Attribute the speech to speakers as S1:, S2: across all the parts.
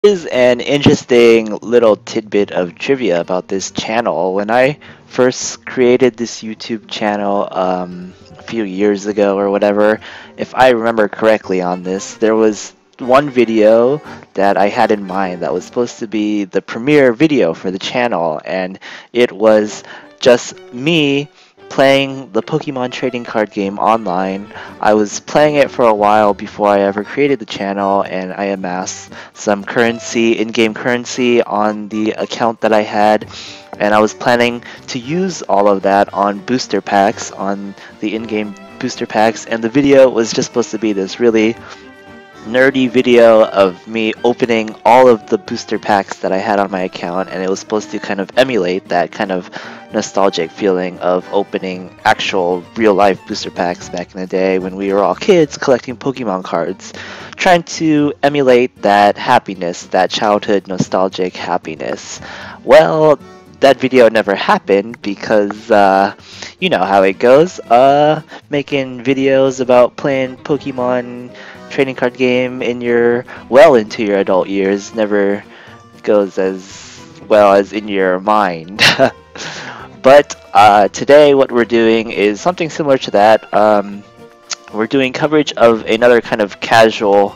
S1: Is an interesting little tidbit of trivia about this channel. When I first created this YouTube channel a few years ago or whatever, if I remember correctly on this, there was one video that I had in mind that was supposed to be the premiere video for the channel, and it was just me playing the Pokemon trading card game online. I was playing it for a while before I ever created the channel, and I amassed some currency, in-game currency, on the account that I had, and I was planning to use all of that on booster packs, on the in-game booster packs, and the video was just supposed to be this really nerdy video of me opening all of the booster packs that I had on my account, and it was supposed to kind of emulate that kind of nostalgic feeling of opening actual real life booster packs back in the day when we were all kids collecting Pokemon cards, trying to emulate that happiness, that childhood nostalgic happiness. Well, that video never happened because you know how it goes. Making videos about playing Pokemon trading card game in your well into your adult years never goes as well as in your mind. But today what we're doing is something similar to that. We're doing coverage of another kind of casual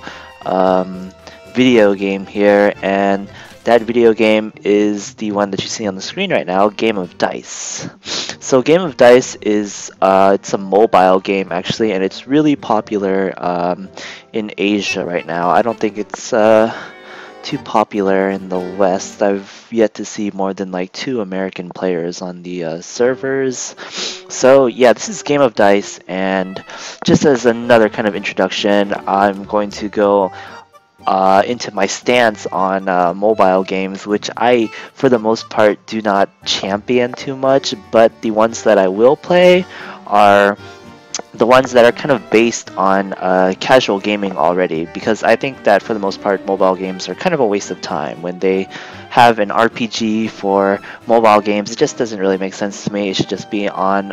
S1: video game here, and that video game is the one that you see on the screen right now, Game of Dice. So Game of Dice is it's a mobile game actually, and it's really popular in Asia right now. I don't think it's too popular in the West. I've yet to see more than like 2 American players on the servers. So yeah, this is Game of Dice, and just as another kind of introduction, I'm going to go into my stance on mobile games, which I, for the most part, do not champion too much, but the ones that I will play are the ones that are kind of based on casual gaming already, because I think that for the most part mobile games are kind of a waste of time. When they have an RPG for mobile games, it just doesn't really make sense to me. It should just be on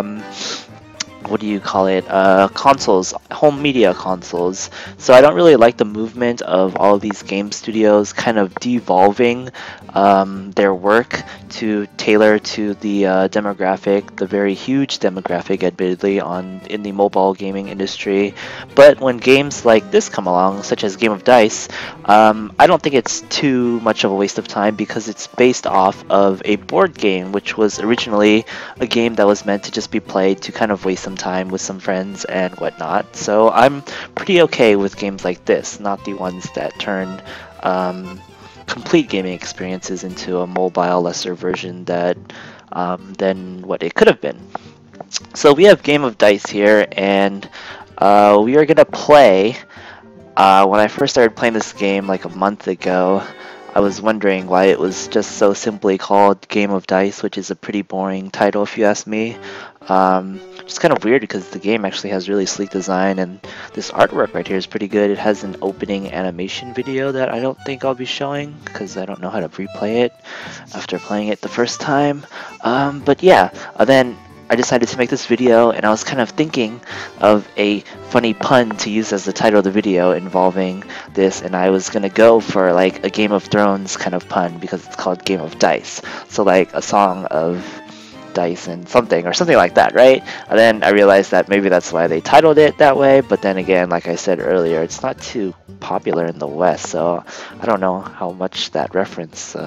S1: what do you call it, consoles, home media consoles. So I don't really like the movement of all of these game studios kind of devolving their work to tailor to the demographic, the very huge demographic admittedly in the mobile gaming industry. But when games like this come along, such as Game of Dice, I don't think it's too much of a waste of time, because it's based off of a board game, which was originally a game that was meant to just be played to kind of waste some time with some friends and whatnot. So I'm pretty okay with games like this, not the ones that turn complete gaming experiences into a mobile lesser version that than what it could have been. So we have Game of Dice here, and we are gonna play. When I first started playing this game like a month ago, I was wondering why it was just so simply called Game of Dice, which is a pretty boring title if you ask me. It's kind of weird because the game actually has really sleek design, and this artwork right here is pretty good. It has an opening animation video that I don't think I'll be showing because I don't know how to replay it after playing it the first time. But yeah, then I decided to make this video, and I was kind of thinking of a funny pun to use as the title of the video involving this, and I was gonna go for like a Game of Thrones kind of pun because it's called Game of Dice. So like a song of dice and something, or something like that, right? And then I realized that maybe that's why they titled it that way, but then again, like I said earlier, it's not too popular in the West, so I don't know how much that reference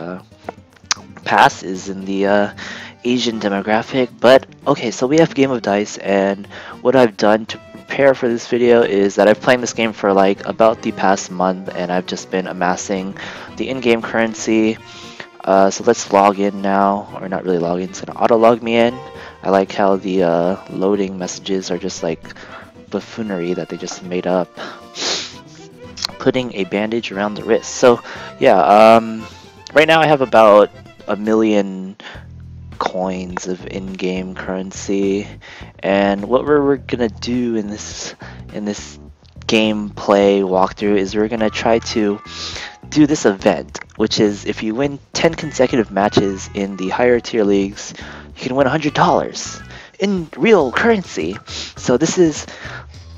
S1: passes in the Asian demographic. But okay, so we have Game of Dice, and what I've done to prepare for this video is that I've played this game for like about the past month, and I've just been amassing the in-game currency. So let's log in now, or not really log in, it's gonna auto log me in. I like how the loading messages are just like buffoonery that they just made up. Putting a bandage around the wrist. So yeah, right now I have about 1 million coins of in-game currency, and what we're gonna do in this gameplay walkthrough is we're gonna try to do this event, which is if you win 10 consecutive matches in the higher tier leagues, you can win $100 in real currency. So this is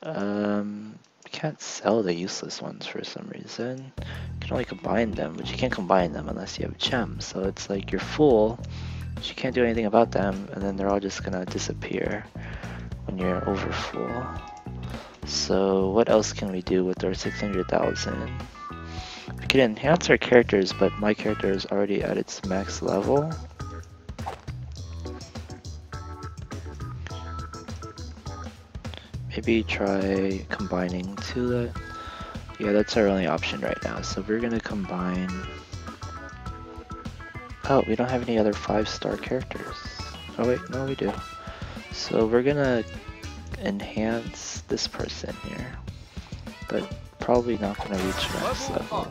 S1: You can't sell the useless ones for some reason. You can only combine them, but you can't combine them unless you have gems. So it's like you're full, but you can't do anything about them, and then they're all just gonna disappear when you're over full. So what else can we do with our 600,000? We can enhance our characters, but my character is already at its max level. Maybe try combining to that. Yeah, that's our only option right now. So we're gonna combine. Oh, we don't have any other 5-star characters. Oh wait, no we do. So we're gonna enhance this person here, but probably not gonna reach max level.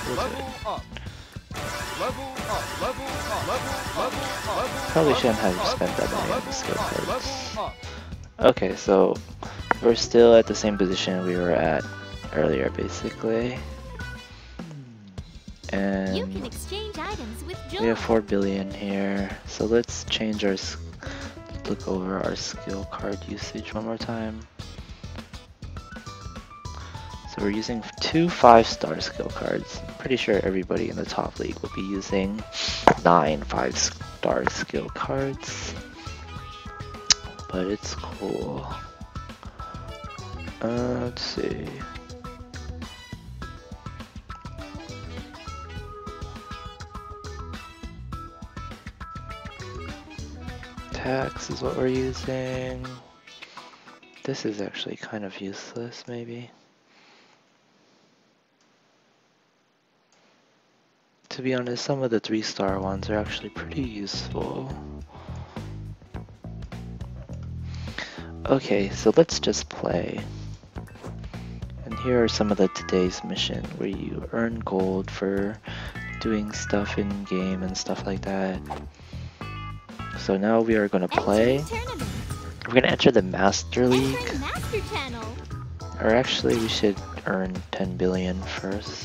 S1: Probably shouldn't have spent that money on the skill cards. Okay, so we're still at the same position we were at earlier, basically. And
S2: You can exchange items with joy.
S1: we have 4 billion here. So let's change our look over our skill card usage one more time. So we're using 2 5-star skill cards. I'm pretty sure everybody in the top league will be using 9 5-star skill cards. But it's cool. Let's see. Tax is what we're using. This is actually kind of useless, maybe. To be honest, some of the 3-star ones are actually pretty useful. Okay, so let's just play. And here are some of the today's mission where you earn gold for doing stuff in game and stuff like that. So now we are going to play. We're going to enter the Master League.
S2: Enter Master Channel.
S1: Or actually we should earn 10 billion first.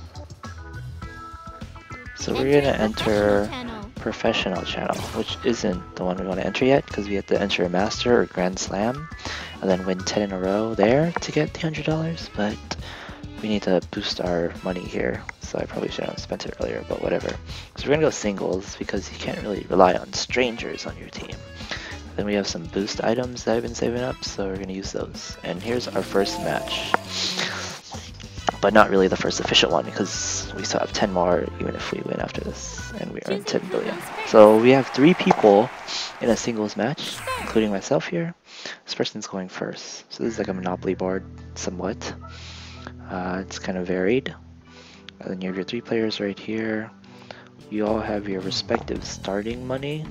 S1: So we're going to enter Professional Channel, which isn't the one we want to enter yet because we have to enter a Master or Grand Slam and then win 10 in a row there to get the $100, but we need to boost our money here, so I probably should have spent it earlier, but whatever. So we're gonna go singles because you can't really rely on strangers on your team. Then we have some boost items that I've been saving up, so we're gonna use those. And here's our first match, but not really the first official one because we still have 10 more even if we win after this, and we earn 10 billion. So we have 3 people in a singles match, including myself here. This person's going first, so this is like a Monopoly board somewhat. It's kind of varied. And then you have your 3 players right here. You all have your respective starting money.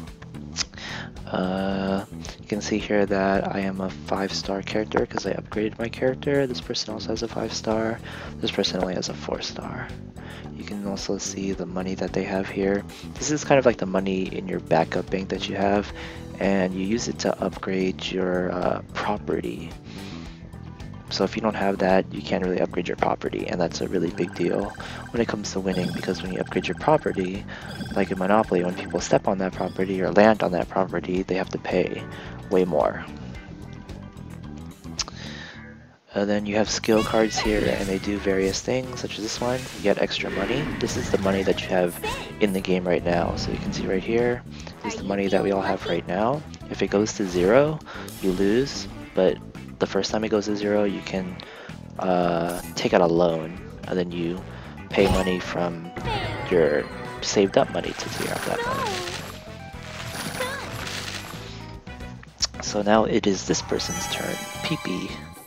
S1: You can see here that I am a 5-star character because I upgraded my character. This person also has a 5-star. This person only has a 4-star. You can also see the money that they have here. This is kind of like the money in your backup bank that you have, and you use it to upgrade your property. So if you don't have that, you can't really upgrade your property, and that's a really big deal when it comes to winning, because when you upgrade your property, like in Monopoly, when people step on that property or land on that property, they have to pay way more. Then you have skill cards here, and they do various things, such as this one. You get extra money. This is the money that you have in the game right now. So you can see right here is the money that we all have right now. If it goes to 0, you lose, but the first time it goes to 0, you can take out a loan, and then you pay money from your saved up money to clear out that money. So now it is this person's turn. Pee-pee.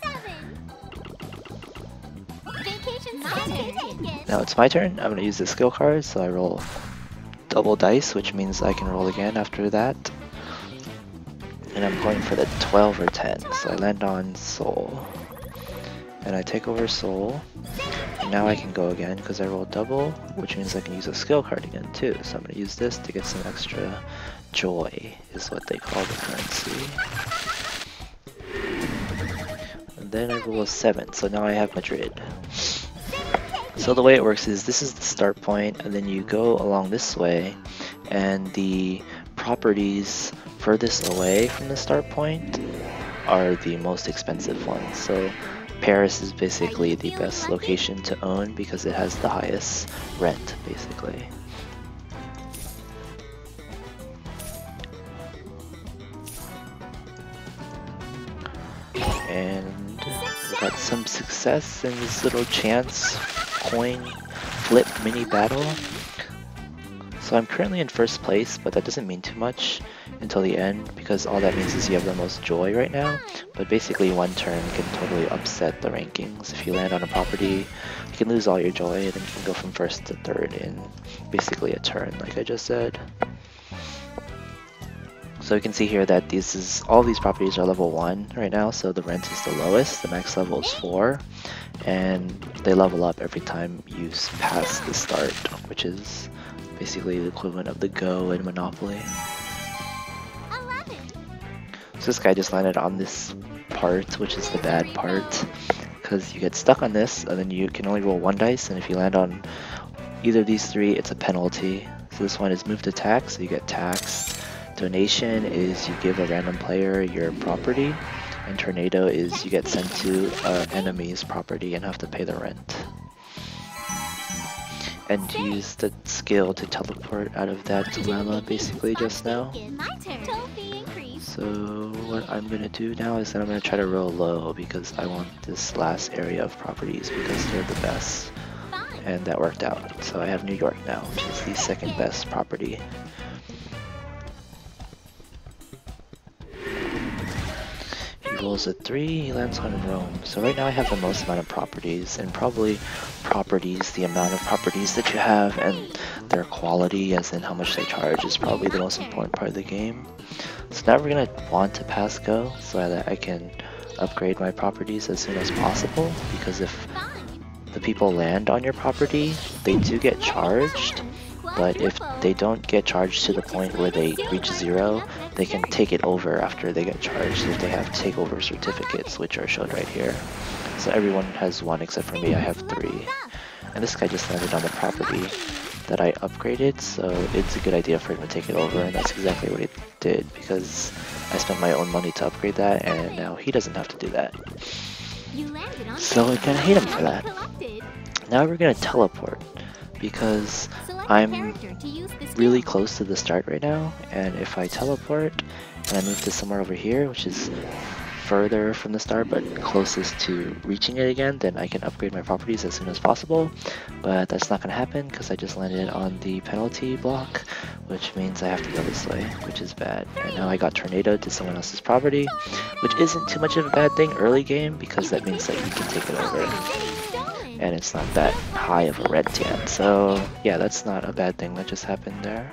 S1: Now it's my turn. I'm going to use the skill card, so I roll double dice, which means I can roll again after that. And I'm going for the 12 or 10, so I land on Soul. And I take over Soul, and now I can go again because I rolled double, which means I can use a skill card again too. So I'm going to use this to get some extra joy, is what they call the currency. And then I roll a 7, so now I have Madrid. So the way it works is this is the start point, and then you go along this way, and the properties furthest away from the start point are the most expensive ones. So Paris is basically the best location to own because it has the highest rent, basically. And we got some success in this little chance coin flip mini battle. So I'm currently in first place, but that doesn't mean too much until the end because all that means is you have the most joy right now. But basically one turn can totally upset the rankings. If you land on a property, you can lose all your joy and then you can go from first to third in basically a turn, like I just said. So you can see here that all these properties are level 1 right now, so the rent is the lowest, the max level is 4, and they level up every time you pass the start, which is basically the equivalent of the Go in Monopoly.
S2: 11.
S1: So this guy just landed on this part, which is the bad part, because you get stuck on this, and then you can only roll 1 dice, and if you land on either of these 3, it's a penalty. So this one is move to tax, so you get taxed. Donation is you give a random player your property, and tornado is you get sent to an enemy's property and have to pay the rent. And use the skill to teleport out of that dilemma basically just now.
S2: My turn. Toby increase.
S1: So what I'm gonna do now is that I'm gonna try to roll low because I want this last area of properties because they're the best.
S2: Fine.
S1: And that worked out. So I have New York now, which is the second best property. He rolls a 3, he lands on Rome. So right now I have the most amount of properties, and probably properties, the amount of properties that you have and their quality, as in how much they charge, is probably the most important part of the game. So now we're gonna want to pass go so that I can upgrade my properties as soon as possible, because if the people land on your property, they do get charged. But if they don't get charged to the point where they reach 0, they can take it over after they get charged if they have takeover certificates, which are shown right here. So everyone has 1 except for me, I have 3. And this guy just landed on the property that I upgraded, so it's a good idea for him to take it over, and that's exactly what he did, because I spent my own money to upgrade that, and now he doesn't have to do that. So I kinda hate him for that. Now we're gonna teleport, because I'm really close to the start right now, and if I teleport and I move to somewhere over here, which is further from the start but closest to reaching it again, then I can upgrade my properties as soon as possible. But that's not going to happen because I just landed on the penalty block, which means I have to go this way, which is bad. And now I got tornadoed to someone else's property, which isn't too much of a bad thing early game because that means that you can take it over. And it's not that high of a red tan, so yeah, that's not a bad thing that just happened there.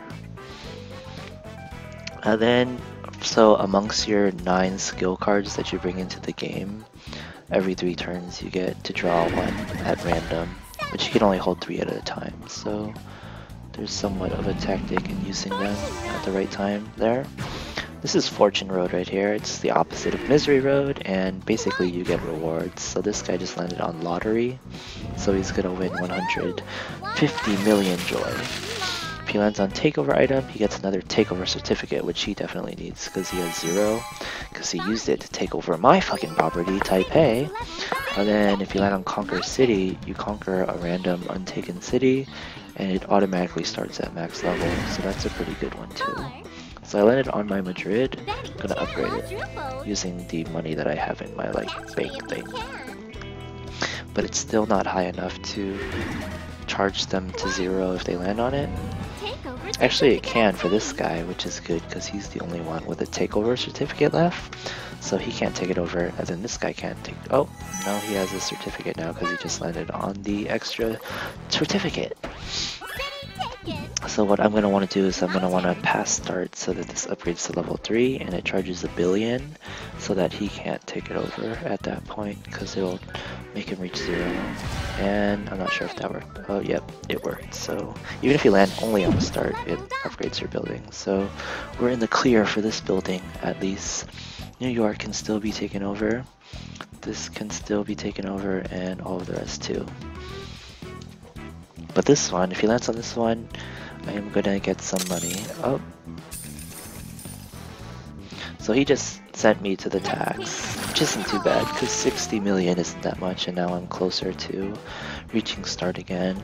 S1: And then, so amongst your 9 skill cards that you bring into the game, every 3 turns you get to draw 1 at random, but you can only hold 3 at a time, so there's somewhat of a tactic in using them at the right time there. This is Fortune Road right here. It's the opposite of Misery Road, and basically you get rewards. So this guy just landed on Lottery, so he's gonna win 150 million joy. If he lands on Takeover item, he gets another Takeover certificate, which he definitely needs because he has 0, because he used it to take over my fucking property, Taipei. And then if you land on Conquer City, you conquer a random untaken city, and it automatically starts at max level, so that's a pretty good one too. So I landed on my Madrid, I'm gonna upgrade it using the money that I have in my bank thing. But it's still not high enough to charge them to 0 if they land on it. Actually it can for this guy, which is good because he's the only one with a takeover certificate left. So he can't take it over, and then this guy can't take... Oh, no, he has a certificate now because he just landed on the extra certificate. So what I'm going to want to do is I'm going to want to pass start so that this upgrades to level 3 and it charges 1 billion so that he can't take it over at that point because it'll make him reach 0. And I'm not sure if that worked. Oh, yep, it worked. So even if you land only on the start, it upgrades your building. So we're in the clear for this building at least. New York can still be taken over. This can still be taken over, and all of the rest too. But this one, if he lands on this one, I am gonna get some money. Oh. So he just sent me to the tax, which isn't too bad because 60 million isn't that much, and now I'm closer to reaching start again.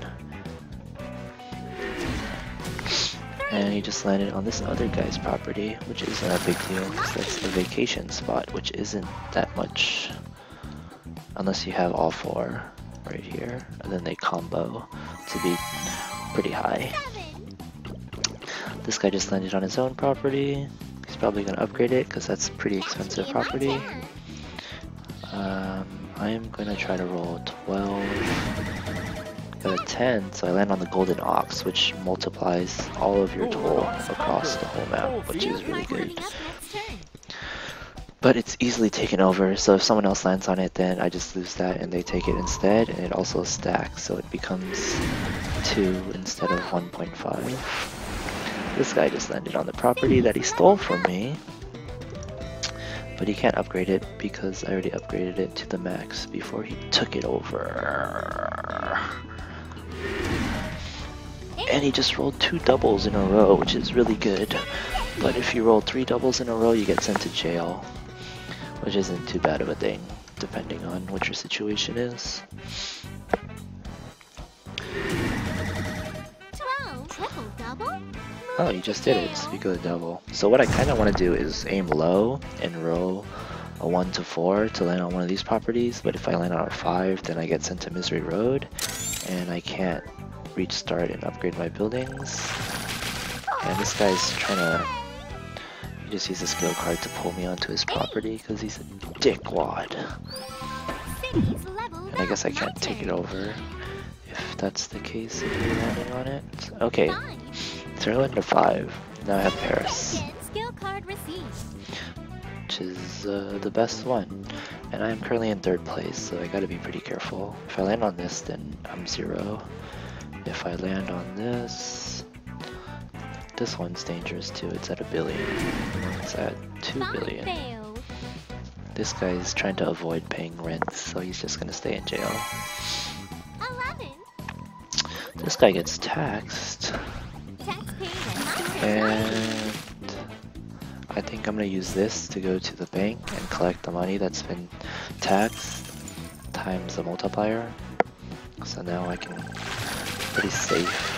S1: And he just landed on this other guy's property, which isn't a big deal because that's the vacation spot, which isn't that much unless you have all four right here, and then they combo to be pretty high. This guy just landed on his own property. He's probably going to upgrade it because that's a pretty expensive property. I'm going to try to roll 12. Got a 10, so I land on the golden ox, which multiplies all of your toll across the whole map, which is really good. But it's easily taken over, so if someone else lands on it, then I just lose that and they take it instead, and it also stacks, so it becomes 2 instead of 1.5. This guy just landed on the property that he stole from me, but he can't upgrade it because I already upgraded it to the max before he took it over. And he just rolled 2 doubles in a row, which is really good. But if you roll 3 doubles in a row, you get sent to jail, which isn't too bad of a thing, depending on what your situation is.
S2: 12. Triple double?
S1: Oh, you just did it. Speak of the devil. So what I kind of want to do is aim low and roll a 1 to 4 to land on one of these properties, but if I land on a 5, then I get sent to Misery Road, and I can't reach start and upgrade my buildings. And this guy's trying to... He just used a skill card to pull me onto his property because he's a dickwad. And I guess I can't take it over if that's the case if you're landing on it. Okay, so I landed a 5. Now I have Paris,
S2: Skill card received.
S1: which is the best one. And I am currently in 3rd place, so I gotta be pretty careful. If I land on this, then I'm 0. If I land on this one's dangerous too. It's at 1 billion. It's at 2 billion. This guy is trying to avoid paying rent, so he's just gonna stay in jail.
S2: 11.
S1: This guy gets taxed. And I think I'm gonna use this to go to the bank and collect the money that's been taxed times the multiplier. So now I can pretty safe.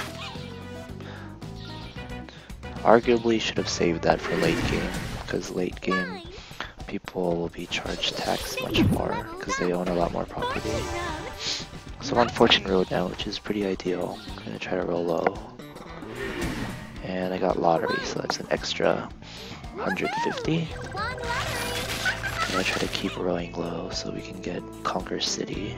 S1: Arguably should have saved that for late game, because late game people will be charged tax much more because they own a lot more property. So I'm on Fortune Road now, which is pretty ideal. I'm gonna try to roll low. And I got lottery, so that's an extra 150. I'm gonna try to keep rowing low so we can get Conquer City.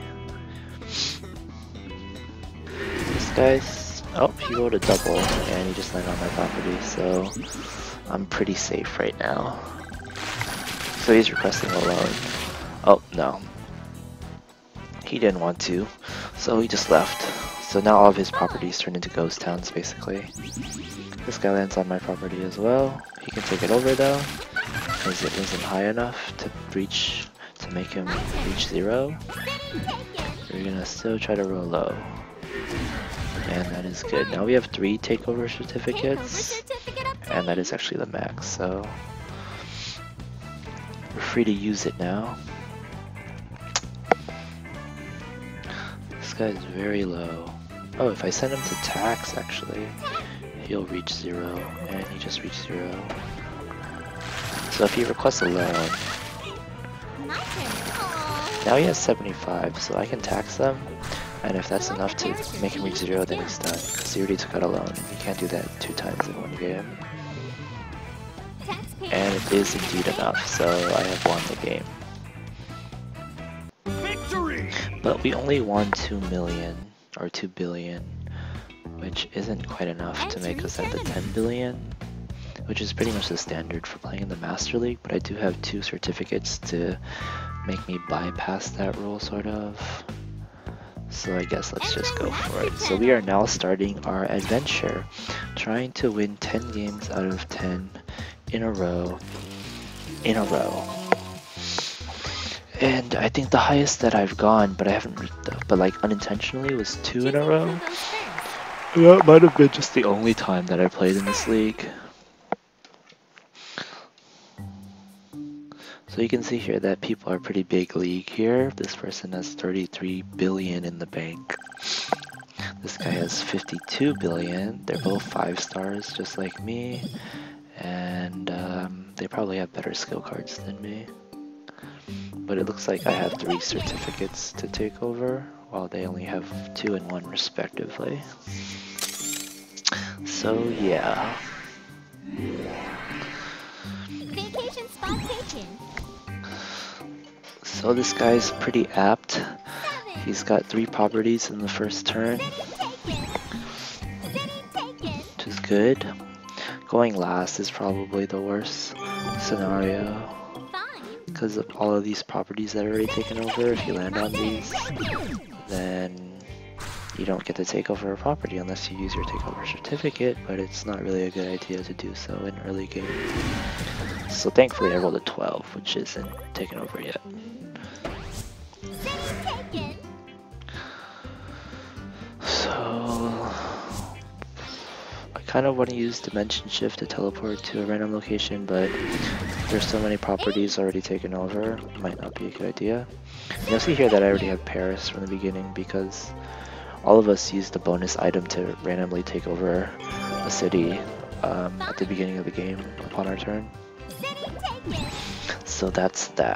S1: This guy's... Oh, he rolled a double, and he just landed on my property, so I'm pretty safe right now. So he's requesting a loan. Oh, no. He didn't want to, so he just left. So now all of his properties turn into ghost towns, basically. This guy lands on my property as well. He can take it over, though, because it isn't high enough to make him reach 0. We're gonna still try to roll low. And that is good. Now we have 3 takeover certificates, and that is actually the max, so we're free to use it now. This guy is very low. Oh, if I send him to tax, actually, he'll reach 0, and he just reached 0. So if he requests a loan, now he has 75, so I can tax them. And if that's enough to make him reach 0, then he's done, because he already took out a loan. You can't do that 2 times in one game. And it is indeed enough, so I have won the game.
S3: Victory!
S1: But we only won 2 million, or 2 billion, which isn't quite enough to make us at the 10 billion, which is pretty much the standard for playing in the Master League, but I do have 2 certificates to make me bypass that rule, sort of. So I guess let's just go for it. So we are now starting our adventure, trying to win 10 games out of 10 in a row. And I think the highest that I've gone, but I haven't reached, but like unintentionally, was 2 in a row. That might have been just the only time that I played in this league. So you can see here that people are pretty big league here. This person has 33 billion in the bank. This guy has 52 billion. They're both 5 stars, just like me. And they probably have better skill cards than me. But it looks like I have 3 certificates to take over, while they only have 2 and 1 respectively. So yeah.
S2: Vacation spot taken.
S1: So this guy's pretty apt. He's got 3 properties in the first turn, which is good. Going last is probably the worst scenario, because of all of these properties that are already taken over. If you land on these, then you don't get to take over a property unless you use your takeover certificate, but it's not really a good idea to do so in early game. So thankfully I rolled a 12, which isn't taken over yet. So I kind of want to use Dimension Shift to teleport to a random location, but there's so many properties already taken over, might not be a good idea. And you'll see here that I already have Paris from the beginning because all of us used the bonus item to randomly take over a city at the beginning of the game upon our turn. So that's that.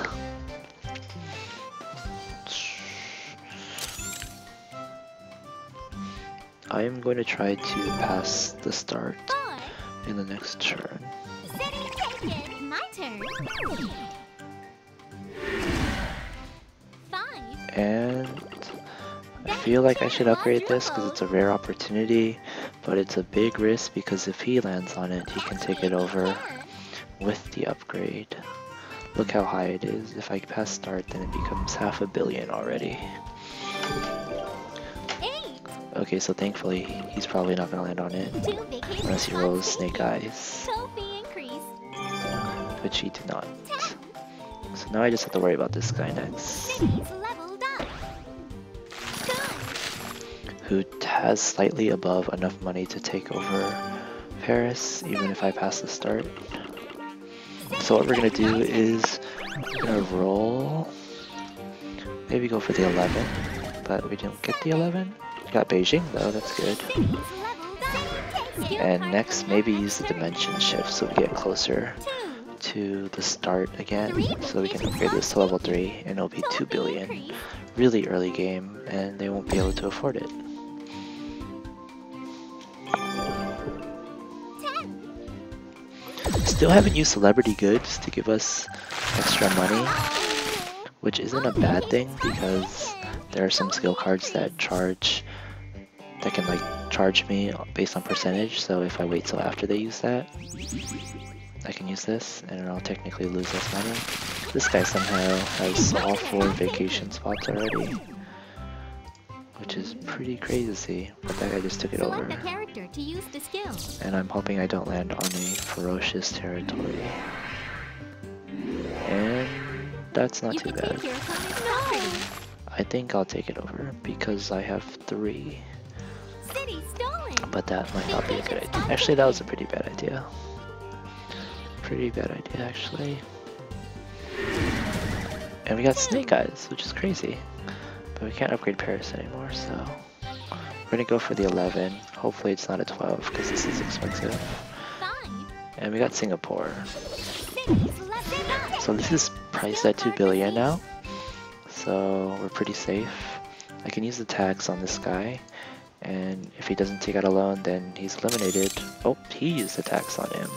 S1: I am going to try to pass the start in the next turn.
S2: My turn. 5.
S1: And I feel like I should upgrade this because it's a rare opportunity, but it's a big risk because if he lands on it, he can take it over with the upgrade. Look how high it is. If I pass start, then it becomes 500 million already. Okay, so thankfully he's probably not gonna land on it unless he rolls Snake Eyes, which he did not. So now I just have to worry about this guy next, who has slightly above enough money to take over Paris, even if I pass the start. So what we're gonna do is we're gonna roll, maybe go for the 11, but we didn't get the 11. Got Beijing though, that's good. And next, maybe use the Dimension Shift so we get closer to the start again, so we can upgrade this to level 3 and it'll be 2 billion. Really early game, and they won't be able to afford it. Still haven't used celebrity goods to give us extra money, which isn't a bad thing because there are some skill cards that can like charge me based on percentage, so if I wait till after they use that, I can use this and I'll technically lose less money. This guy somehow has all 4 vacation spots already, which is pretty crazy, but that guy just took it over. And I'm hoping I don't land on a ferocious territory. And that's not too bad. I think I'll take it over because I have 3. But that might not be a good idea. Actually, that was a pretty bad idea. Pretty bad idea, actually. And we got Snake Eyes, which is crazy. But we can't upgrade Paris anymore, so we're gonna go for the 11. Hopefully it's not a 12, because this is expensive. And we got Singapore. So this is priced at 2 billion now. So we're pretty safe. I can use the tax on this guy. And if he doesn't take out a loan, then he's eliminated. Oh, he used the tax on him.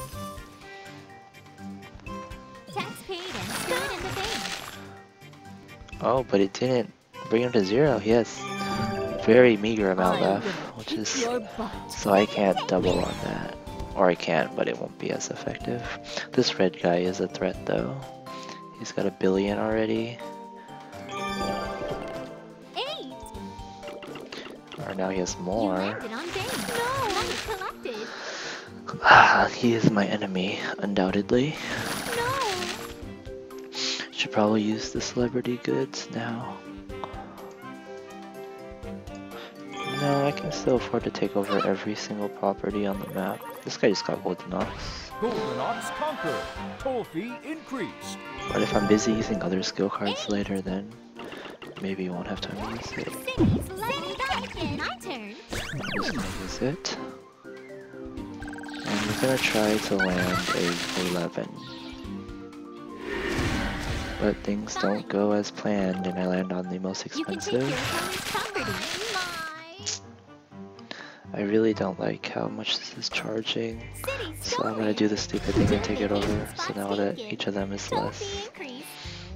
S1: Oh, but it didn't bring him to 0. He has very meager amount left, which is... So I can't double on that. Or I can, but it won't be as effective. This red guy is a threat though. He's got 1 billion already. Or now he has more. He is my enemy, undoubtedly. Should probably use the celebrity goods now. No, I can still afford to take over every single property on the map. This guy just got golden ox.
S3: Golden Ox conquered. Toll fee increased.
S1: But if I'm busy using other skill cards later, then maybe you won't have time to use it.
S2: Cities leveled up. My turn.
S1: I'm just gonna use it. And we're gonna try to land a 11. But things don't go as planned and I land on the most
S2: You can take your
S1: expensive.
S2: opponent's property.
S1: I really don't like how much this is charging.
S2: City
S1: So I'm gonna
S2: stolen.
S1: do the stupid thing and take it over.
S2: Vacation
S1: So
S2: spot
S1: now that
S2: taken.
S1: each of them is
S2: Toll
S1: less.
S2: fee increase.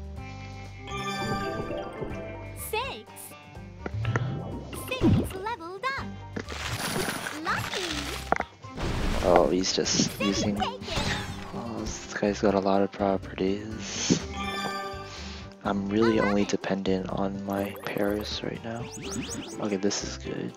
S2: 6. Cities leveled up. Lucky.
S1: Oh, he's just using.
S2: Taken.
S1: Oh, this guy's got a lot of properties. I'm really only dependent on my Paris right now. Okay, this is good.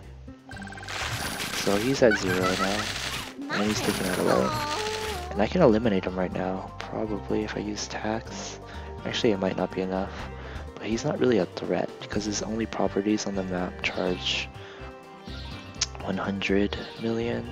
S1: So he's at 0 now,
S2: My
S1: and he's
S2: turn.
S1: taking out 11.
S2: Oh.
S1: And I can eliminate him right now, probably if I use tax. Actually, it might not be enough, but he's not really a threat because his only properties on the map charge 100 million.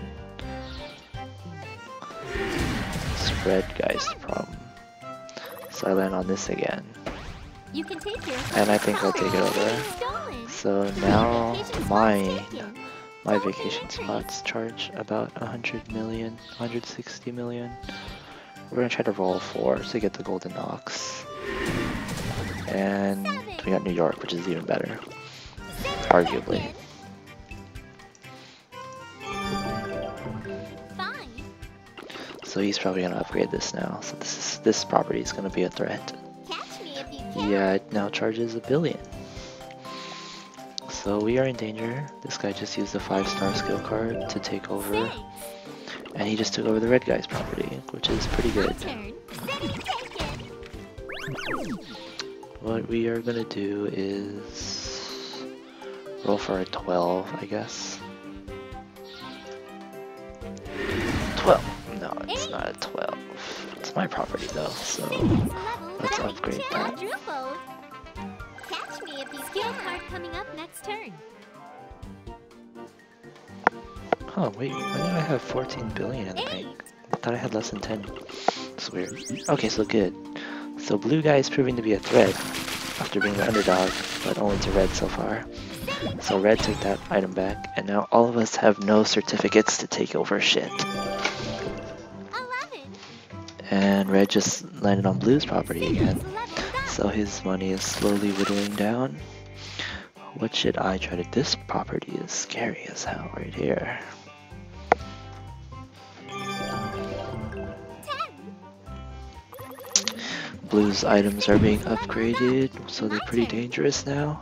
S1: This red guy's the problem. So I land on this again.
S2: You can take your
S1: And I think I'll take it over.
S2: Stolen.
S1: So now
S2: Vacation spot
S1: my
S2: taken.
S1: vacation spots charge about 100 million, 160 million. We're gonna try to roll 4 to get the golden ox. And we got New York, which is even better, arguably.
S2: Fine.
S1: So he's probably gonna upgrade this now. So this property is gonna be a threat.
S2: Catch me if you can.
S1: Yeah, it now charges 1 billion. So we are in danger. This guy just used a 5-star skill card to take over.
S2: 6.
S1: And he just took over the red guy's property, which is pretty
S2: My
S1: good.
S2: turn. City taken.
S1: What we are gonna do is roll for a 12, I guess. 12. No, it's not a 12. It's my property though, so
S2: Cities leveled
S1: let's
S2: up.
S1: upgrade that.
S2: Quadrupled. Catch me if you can. Skill card coming up next turn.
S1: Oh wait, why did I have 14 billion in the
S2: 8.
S1: bank? I thought I had less than 10. It's weird. Okay, so good. So blue guy is proving to be a threat after being the underdog, but only to red so far. So red took that item back, and now all of us have no certificates to take over shit.
S2: 11.
S1: And red just landed on blue's property again.
S2: Cities leveled up.
S1: So his money is slowly whittling down. What should I try to... This property is scary as hell right here.
S2: 10.
S1: Blue's items are being upgraded, so they're pretty dangerous now.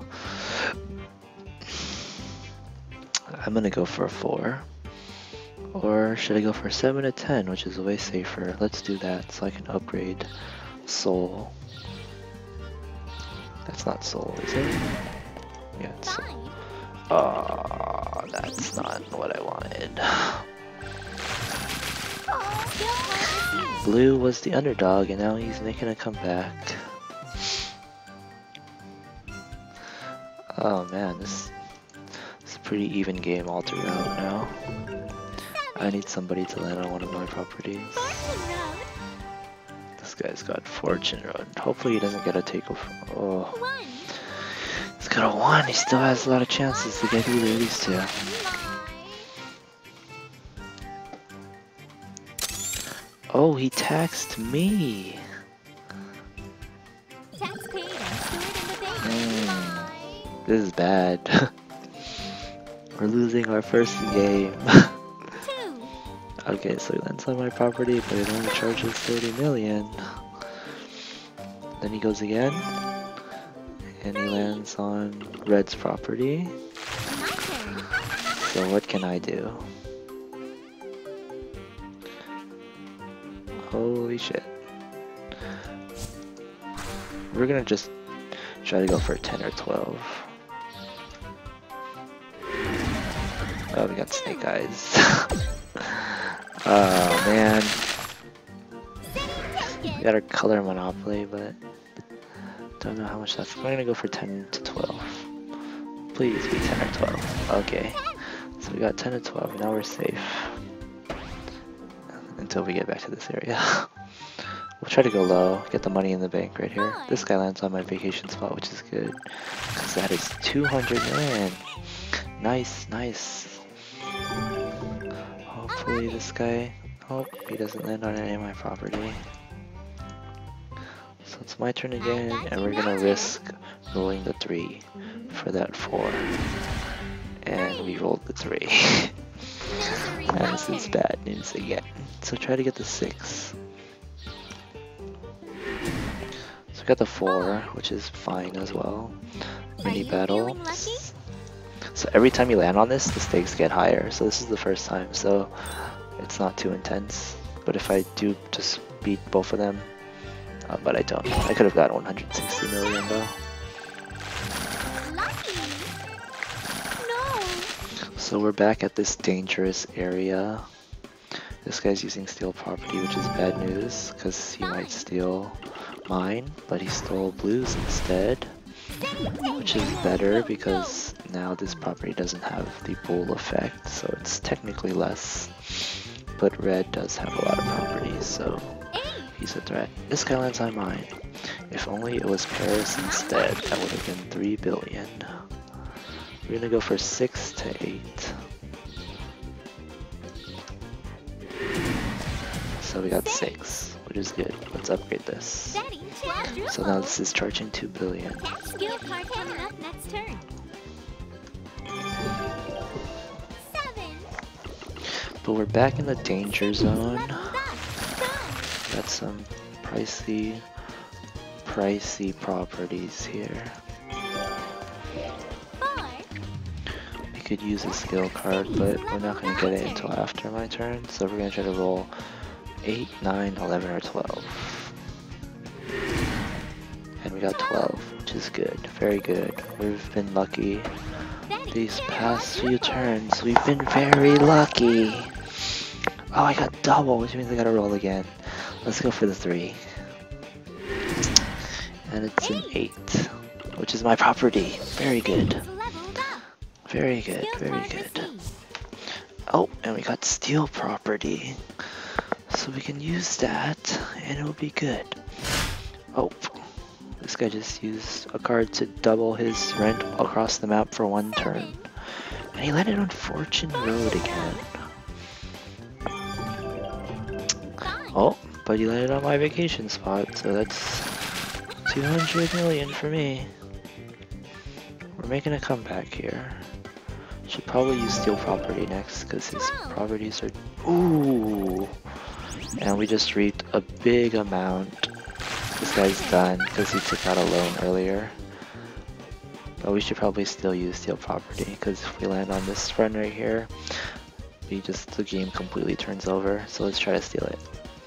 S1: I'm gonna go for a 4. Or should I go for a 7 to 10, which is way safer? Let's do that so I can upgrade Soul. That's not Soul, is it? Yeah, it's Soul.
S2: 5.
S1: Oh, that's not what I wanted.
S2: Skill card received.
S1: Blue was the underdog and now he's making a comeback. Oh man, this is a pretty even game all throughout now. I need somebody to land on one of my properties.
S2: Fortune Road.
S1: This guy's got Fortune Road. Hopefully he doesn't get a takeover. Oh,
S2: 1.
S1: he's got a 1. He still has a lot of chances to get either of these two.
S2: My.
S1: Oh, he taxed me.
S2: Tax paid and stored in the bank. My.
S1: This is bad. We're losing our first game.
S2: 2.
S1: Okay, so he lands on my property, but it only charges 30 million. Then he goes again. And he lands on red's property.
S2: My turn.
S1: So what can I do? Holy shit. We're gonna just try to go for 10 or 12. Oh, we got snake eyes. Oh man. We got our color monopoly, but don't know how much that's. I'm gonna go for 10 to 12. Please be 10 or 12. Okay. So we got 10 to 12. Now we're safe. Until we get back to this area. We'll try to go low, get the money in the bank right here. This guy lands on my vacation spot, which is good. Because that is 200 million. Nice, nice. Hopefully this guy... Oh, he doesn't land on any of my property. So it's my turn again, and we're gonna risk rolling the 3 for that 4. And we rolled the 3. And this is bad news again. So try to get the 6. So we got the 4, which is fine as well. Mini battle. So every time you land on this, the stakes get higher. So this is the first time, so it's not too intense. But if I do just beat both of them, but I don't. I could have got 160 million though. So we're back at this dangerous area. This guy's using steel property, which is bad news, because he might steal mine, but he stole blues instead. Which is better, because now this property doesn't have the bull effect, so it's technically less. But red does have a lot of properties, so he's a threat. This guy lands on mine. If only it was Paris instead, that would have been 3 billion. We're gonna go for 6 to 8. So we got 6, which is good. Let's upgrade this. So now this is charging 2 billion.
S2: Skill card coming up next turn. 7.
S1: But we're back in the danger zone. Got some pricey properties here.
S2: 4.
S1: We could use a skill card, but we're not going to get it until after my turn, so we're going to try to roll 8, 9, 11, or 12. And we got 12, which is good. Very good. We've been lucky. These past few turns, we've been very lucky. Oh, I got double, which means I gotta roll again. Let's go for the 3. And it's an 8, which is my property. Very good. Very good, very good. Oh, and we got steel property. So we can use that, and it'll be good. Oh, this guy just used a card to double his rent across the map for 1 turn. And he landed on Fortune Road again. Oh, but he landed on my vacation spot, so that's 200 million for me. We're making a comeback here. Should probably use steel property next, because his properties are... Ooh! And we just reaped a big amount. This guy's done, because he took out a loan earlier. But we should probably still use steel property, because if we land on this run right here, the game completely turns over. So let's try to steal it.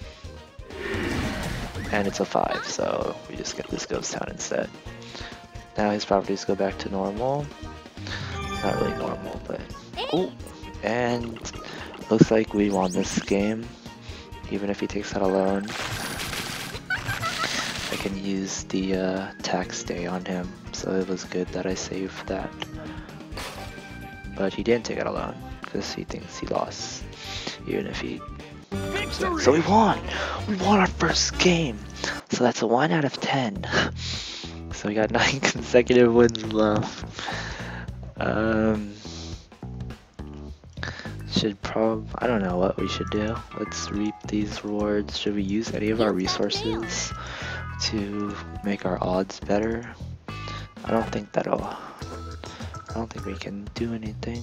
S1: And it's a 5, so we just get this ghost town instead. Now his properties go back to normal. Not really normal, but... Oh! And looks like we won this game. Even if he takes out a loan. I can use the tax day on him, so it was good that I saved that. But he didn't take out a loan, because he thinks he lost. Even if he... So we won! We won our first game! So that's a 1 out of 10. So we got 9 consecutive wins left. I don't know what we should do. Let's reap these rewards. Should we use any of our resources to make our odds better? I don't think we can do anything.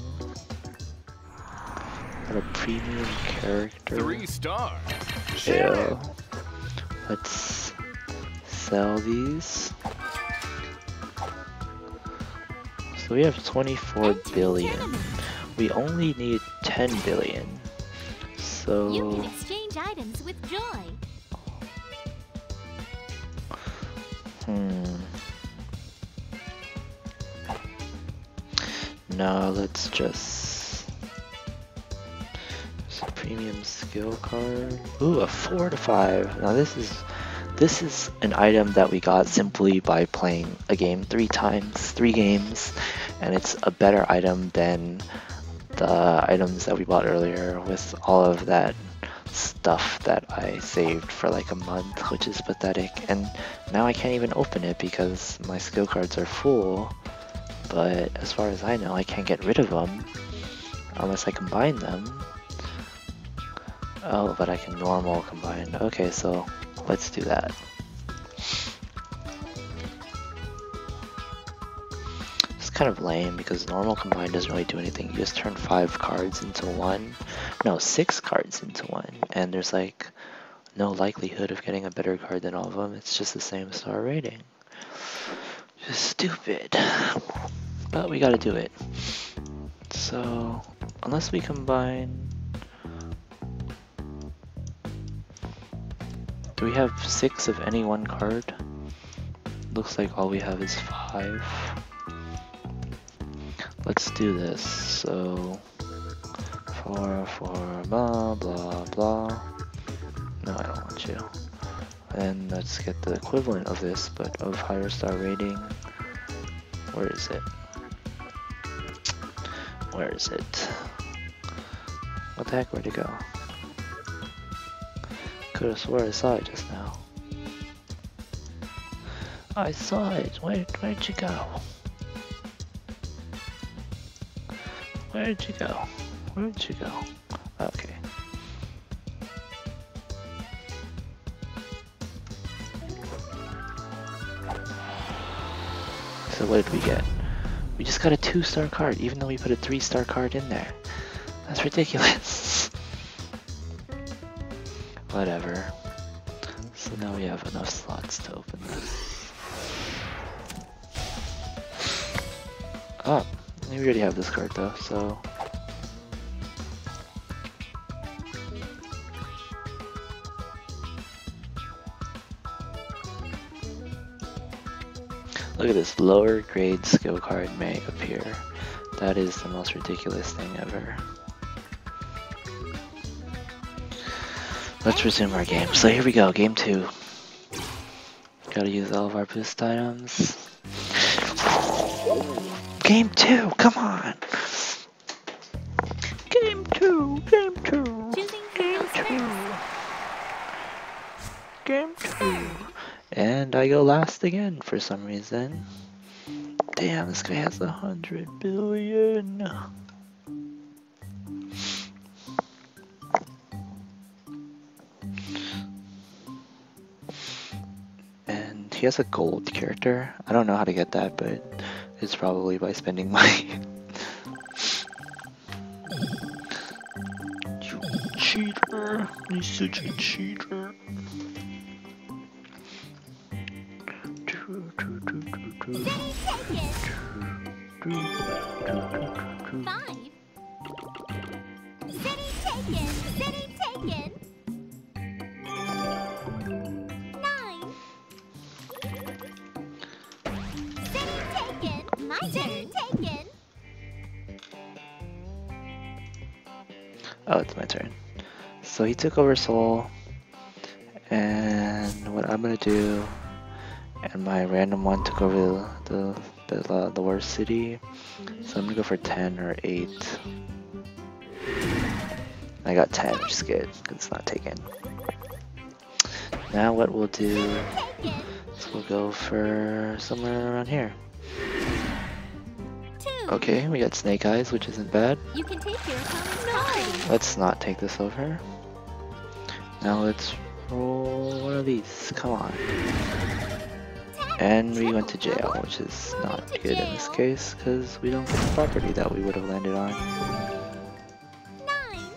S1: Got a premium character.
S3: 3-star.
S1: Ew. Let's sell these. So we have 24 billion. We only need 10 billion. So
S2: You can exchange items with joy.
S1: No, let's just... There's a premium skill card. Ooh, a 4 to 5. Now this is an item that we got simply by playing a game 3 times, 3 games, and it's a better item than the items that we bought earlier with all of that stuff that I saved for like a month, which is pathetic. And now I can't even open it because my skill cards are full, but as far as I know, I can't get rid of them unless I combine them. Oh, but I can normal combine. Okay, so let's do that. It's kind of lame because normal combine doesn't really do anything. You just turn 5 cards into one. No, 6 cards into one. And there's like no likelihood of getting a better card than all of them. It's just the same star rating. Just stupid. But we gotta do it. So, unless we combine... Do we have 6 of any one card? Looks like all we have is 5. Let's do this. So, 4, blah, blah, blah. No, I don't want you. And let's get the equivalent of this, but of higher star rating. Where is it? Where is it? What the heck, where'd it go? Could've swore I saw it just now. I saw it. Where'd you go? Where'd you go? Where'd you go? Okay. So what did we get? We just got a 2-star card, even though we put a 3-star card in there. That's ridiculous. Whatever. So now we have enough slots to open this. Oh, we already have this card though, so... Look at this, lower grade skill card may appear. That is the most ridiculous thing ever. Let's resume our game. So here we go, game 2. Gotta use all of our boost items. Game 2, come on! Game 2, game 2, game 2. Game 2. And I go last again for some reason. Damn, this guy has 100 billion. And he has a gold character. I don't know how to get that, but it's probably by spending money. You cheater. He's such a cheater.
S2: 5. City taken. City taken. 9. City taken. My turn. Taken.
S1: Oh, it's my turn. So he took over Seoul, and what I'm gonna do, and my random one took over the worst city, so I'm gonna go for 10 or 8. I got 10, which is good, because it's not taken. Now what we'll do is we'll go for somewhere around here.
S2: 2.
S1: Okay, we got Snake Eyes, which isn't bad.
S2: You can take your opponent's card.
S1: Let's not take this over. Now let's roll one of these, come on. And we went to jail, which is not good in this case, because we don't get the property that we would have landed on.
S2: 9.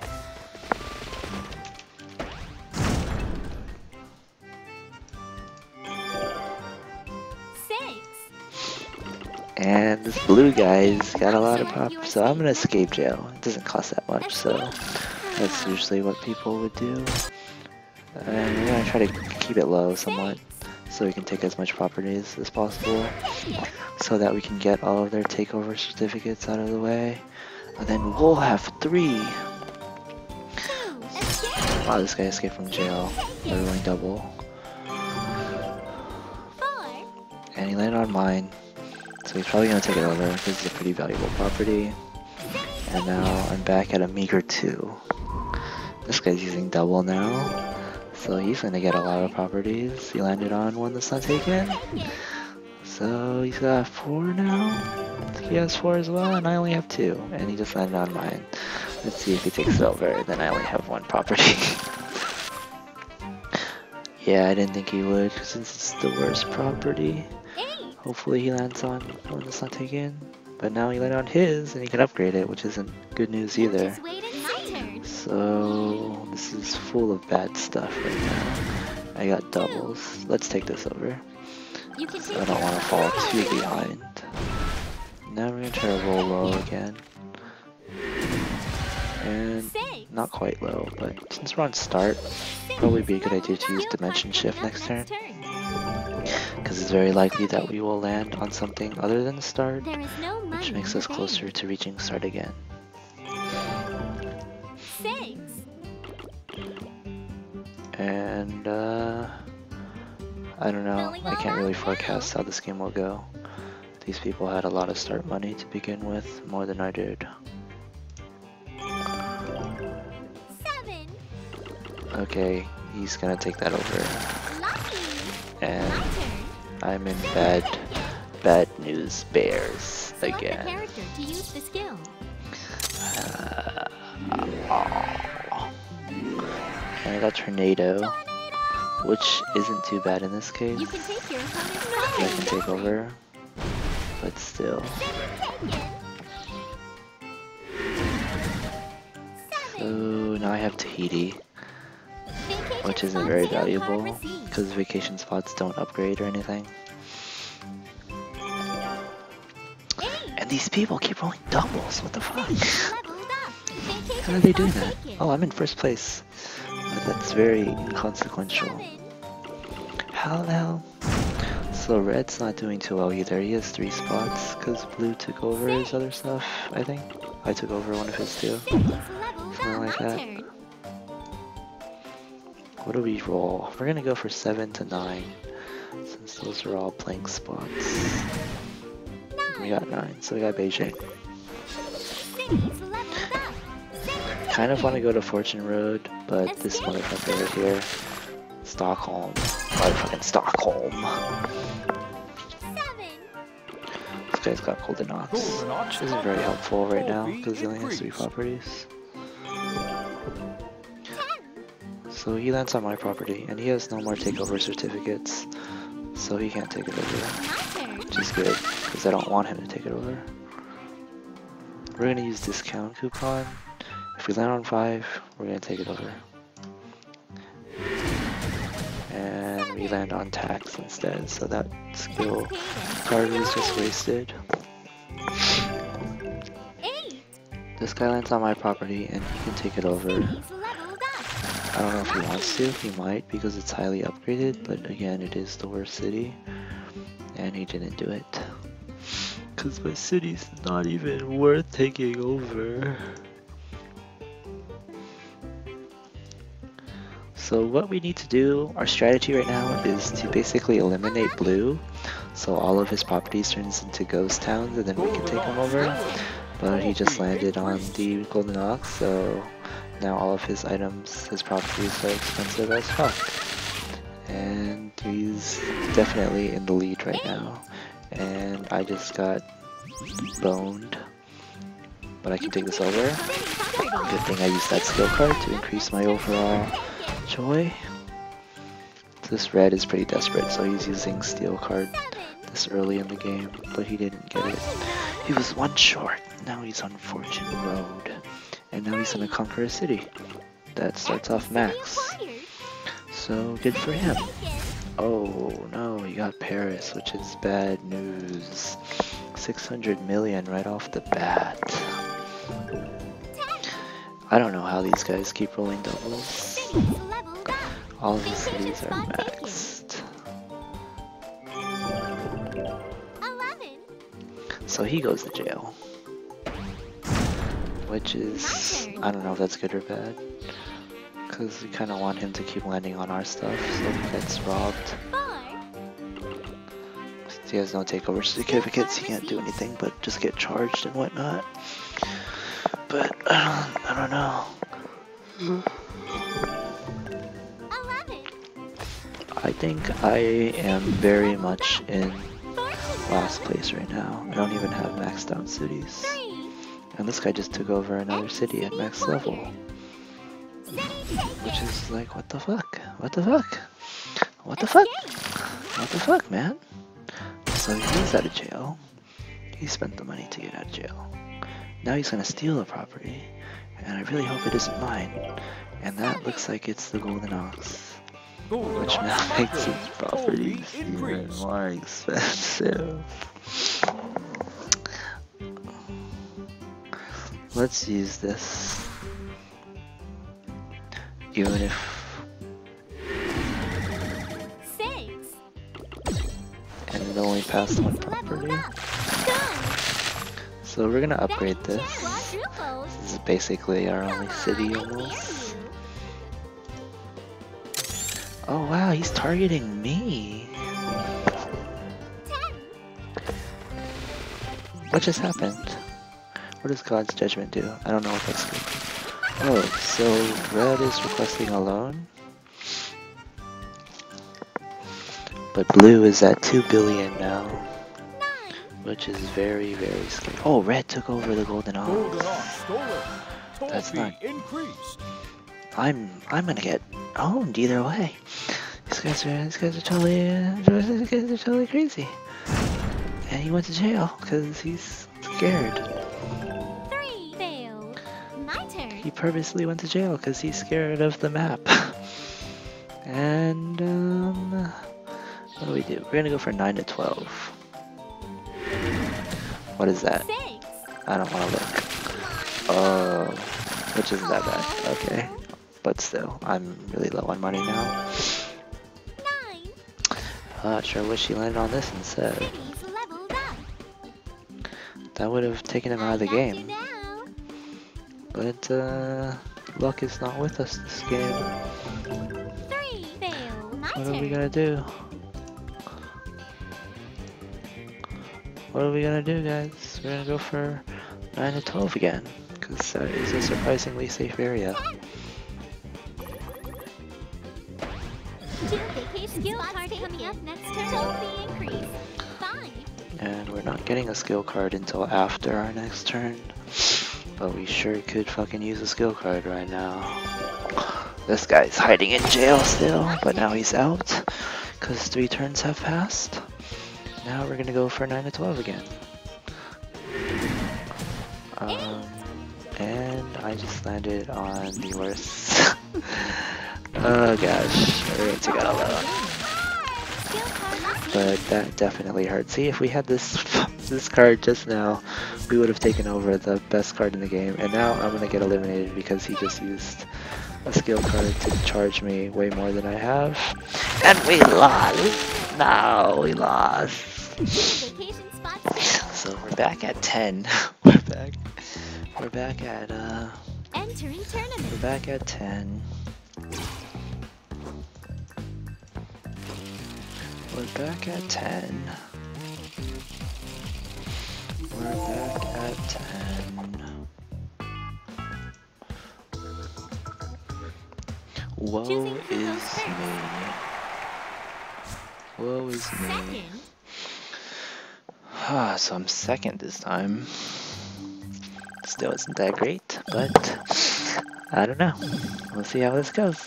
S1: And this blue guy's got a lot of property, so I'm gonna escape jail. It doesn't cost that much, so that's usually what people would do. And we're gonna try to keep it low somewhat, so we can take as much properties as possible, so that we can get all of their takeover certificates out of the way. And then we'll have 3. Wow, this guy escaped from jail. They're rolling double. And he landed on mine. So he's probably gonna take it over because it's a pretty valuable property. And now I'm back at a meager 2. This guy's using double now. So he's gonna get a lot of properties. He landed on one that's not taken. So he's got 4 now. He has 4 as well, and I only have 2. And he just landed on mine. Let's see if he takes it over. Then I only have 1 property. Yeah, I didn't think he would, since it's the worst property. Hopefully he lands on one that's not taken. But now he landed on his, and he can upgrade it, which isn't good news either. So this is full of bad stuff right now. I got doubles. Let's take this over. So I don't want to fall too behind. Now we're gonna try to roll low again. And not quite low, but since we're on start, probably be a good idea to use Dimension Shift next turn. Because it's very likely that we will land on something other than start, which makes us closer to reaching start again. And I don't know, I can't really forecast how this game will go. These people had a lot of start money to begin with, more than I did. Okay, he's gonna take that over. And I'm in bad news bears again. And I got tornado, which isn't too bad in this case. I can take over, but still. So now I have Tahiti, which isn't very valuable because vacation spots don't upgrade or anything. And these people keep rolling doubles, what the fuck? How are they doing that? Oh, I'm in first place. But that's very inconsequential. How the hell? So red's not doing too well either. He has 3 spots because blue took over his other stuff, I think. I took over one of his too. Something like that. What do we roll? We're gonna go for 7 to 9, since those are all blank spots. We got 9, so we got Beijing. Kind of want to go to Fortune Road, but this motherfucker right here, Stockholm, motherfucking Stockholm. This guy's got Golden Ox, which isn't very helpful right now because he only has 3 properties. So he lands on my property, and he has no more takeover certificates, so he can't take it over, which is good, because I don't want him to take it over. We're going to use discount coupon. If we land on 5, we're going to take it over. And we land on tax instead, so that skill card was just wasted. This guy lands on my property, and he can take it over. I don't know if he wants to, he might because it's highly upgraded, but again it is the worst city, and he didn't do it. Because my city's not even worth taking over. So what we need to do, our strategy right now is to basically eliminate blue, so all of his properties turns into ghost towns and then we can take him over. But he just landed on the Golden Ox, so now all of his items, his properties are expensive as fuck. And he's definitely in the lead right now. And I just got boned. But I can take this over. Good thing I used that skill card to increase my overall joy. This red is pretty desperate, so he's using steel card this early in the game, but he didn't get it. He was 1 short. Now he's on Fortune Road. And now he's gonna conquer a city that starts off max. So good for him. Oh no, he got Paris, which is bad news. 600 million right off the bat. I don't know how these guys keep rolling doubles. All of these cities are maxed. So he goes to jail. Which is, I don't know if that's good or bad. Because we kind of want him to keep landing on our stuff, so he gets robbed. He has no takeover certificates, he can't do anything but just get charged and whatnot. But I don't know.
S2: 11.
S1: I think I am very much in last place right now. I don't even have maxed out cities.
S2: 3.
S1: And this guy just took over another city at max level.
S2: City
S1: Which
S2: taken.
S1: is like, what the fuck? What the fuck? What the fuck? What the fuck, man? So he's out of jail. He spent the money to get out of jail. Now he's gonna steal the property. And I really hope it isn't mine. And that looks like it's the Golden Ox.
S3: Golden
S1: Which
S3: Ox
S1: now makes
S3: Conquer.
S1: his properties
S3: Toll fee
S1: even
S3: increased.
S1: more expensive. Let's use this. Even if
S2: 6.
S1: and it only passed one
S2: Leveled
S1: property.
S2: up. Go.
S1: So we're gonna upgrade
S2: Betting
S1: this.
S2: quadruples.
S1: This is basically our
S2: Come
S1: only
S2: on,
S1: city
S2: I dare
S1: almost.
S2: you.
S1: Oh wow, he's targeting me.
S2: 10.
S1: What just happened? What does God's judgment do? I don't know what that's good. Oh, so red is requesting a loan. But blue is at 2 billion now,
S2: 9.
S1: which is very, very scary. Oh, red took over the Golden
S3: Golden
S1: Ox.
S3: Ox stolen. Toll
S1: That's
S3: fee
S1: not-
S3: increased.
S1: I'm gonna get owned either way. These guys are totally crazy. And he went to jail because he's scared.
S2: 3. Fail. My turn.
S1: He purposely went to jail because he's scared of the map. And what do we do? We're gonna go for 9 to 12. What is that?
S2: 6.
S1: I don't want to look. Oh, which isn't that bad. Okay, but still, I'm really low on money now.
S2: 9.
S1: Sure wish he landed on this instead.
S2: Cities leveled up.
S1: That would have taken him out of the
S2: I got you
S1: game.
S2: now.
S1: But luck is not with us this game.
S2: 3. Fail. My
S1: What
S2: turn.
S1: are we gonna do? What are we gonna do, guys? We're gonna go for 9 to 12 again, because that is a surprisingly safe area.
S2: 2 vacation skill card coming up next turn. Toll fee increase. 5.
S1: And we're not getting a skill card until after our next turn. But we sure could fucking use a skill card right now. This guy's hiding in jail still, but now he's out, because 3 turns have passed. Now we're gonna go for 9 to 12 again. And I just landed on the worst. Oh gosh, we're gonna take out a loan.
S2: Skill card up.
S1: But that definitely hurt. See, if we had this this card just now, we would have taken over the best card in the game. And now I'm gonna get eliminated because he just used a skill card to charge me way more than I have. And we lost! No, we lost!
S2: 2 vacation spots.
S1: So we're back at 10. We're back at
S2: Entering
S1: we're
S2: tournament.
S1: back at 10. We're back at 10. We're back at 10. Woe
S2: Choosing who
S1: is
S2: goes first.
S1: me. Woe is me.
S2: Second.
S1: So I'm second this time. Still isn't that great, but I don't know. We'll see how this goes.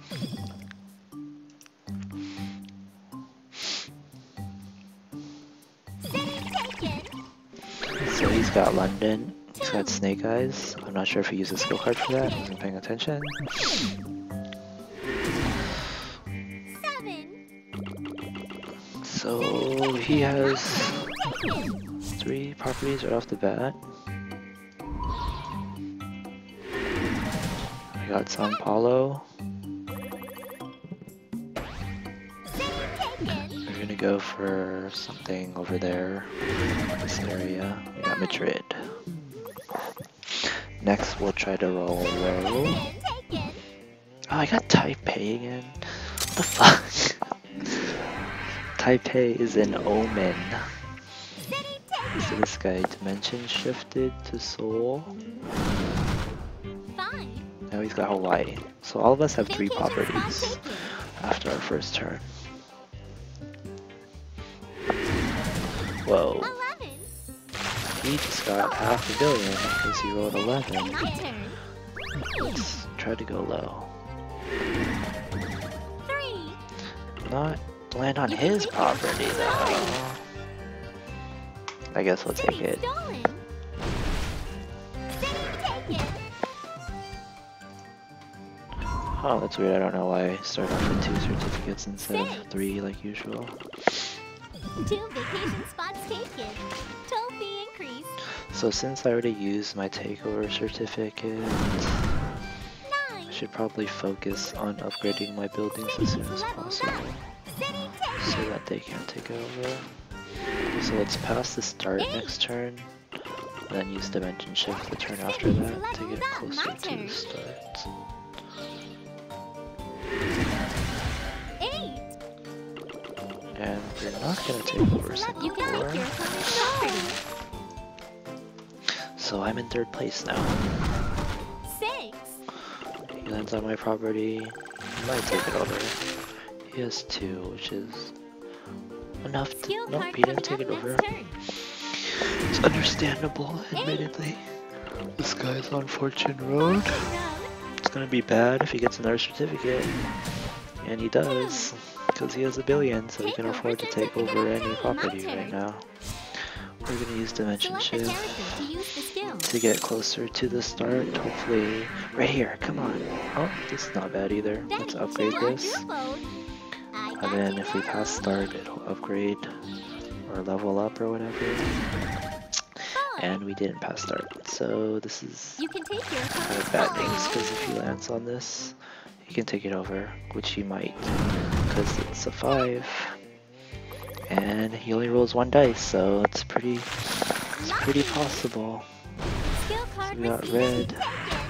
S2: City taken.
S1: So he's got London, he's got Snake Eyes. I'm not sure if he used a skill card for that, I wasn't paying attention.
S2: 7.
S1: So he has
S2: Taken.
S1: 3 properties right off the bat. We got Sao Paulo.
S2: City taken.
S1: We're gonna go for something over there, this area. We got Madrid. Next, we'll try to roll low.
S2: Taken.
S1: Oh, I got Taipei again. What the fuck? Taipei is an omen.
S2: City
S1: So
S2: taken.
S1: this guy dimension shifted to Seoul.
S2: Fine.
S1: Now he's got Hawaii. So all of us have 3
S2: Vacation spot
S1: properties
S2: taken.
S1: after our first turn. Whoa.
S2: 11.
S1: He just got half a billion because he rolled 11.
S2: My turn.
S1: Let's try to go low.
S2: 3.
S1: Not land on his property though. I guess we'll take
S2: City
S1: it.
S2: stolen. City taken.
S1: Oh, that's weird. I don't know why I start off with 2 certificates instead of 3 like usual.
S2: 2 vacation spots taken. Toll fee increase.
S1: So since I already used my takeover certificate,
S2: 9.
S1: I should probably focus on upgrading my buildings as soon as possible
S2: City
S1: so
S2: taken.
S1: that they can't take over. So let's pass the start next turn, and then use dimension shift the turn after that to get closer to the start.
S2: 8.
S1: And we're not gonna take over
S2: You can take your
S1: Singapore,
S2: opponent's property.
S1: so I'm in 3rd place now.
S2: 6.
S1: He lands on my property, he might take it over. He has 2, which is enough to...
S2: Skill
S1: Nope,
S2: card
S1: he didn't
S2: coming
S1: take it
S2: up
S1: over.
S2: next turn.
S1: It's understandable, admittedly. This guy's on Fortune Road. It's gonna be bad if he gets another certificate. And he does, because he has a billion, so he can afford to take over any property right now. We're gonna use Dimension
S2: Select the
S1: Shift
S2: character to use the skill.
S1: to get closer to the start, hopefully. Right here, come on. Oh, this is not bad either. Let's
S2: Ready
S1: upgrade
S2: to launch
S1: this.
S2: your boat. I
S1: And
S2: got
S1: then
S2: you
S1: if we
S2: now.
S1: pass start, it'll upgrade or level up or whatever.
S2: 4.
S1: And we didn't pass start, so this is
S2: You can take your
S1: kind
S2: opponent's
S1: of bad
S2: property.
S1: news, because if he lands on this, he can take it over, which he might, because it's a 5. And he only rolls 1 dice, so it's pretty possible.
S2: Skill card
S1: So we got
S2: received.
S1: red.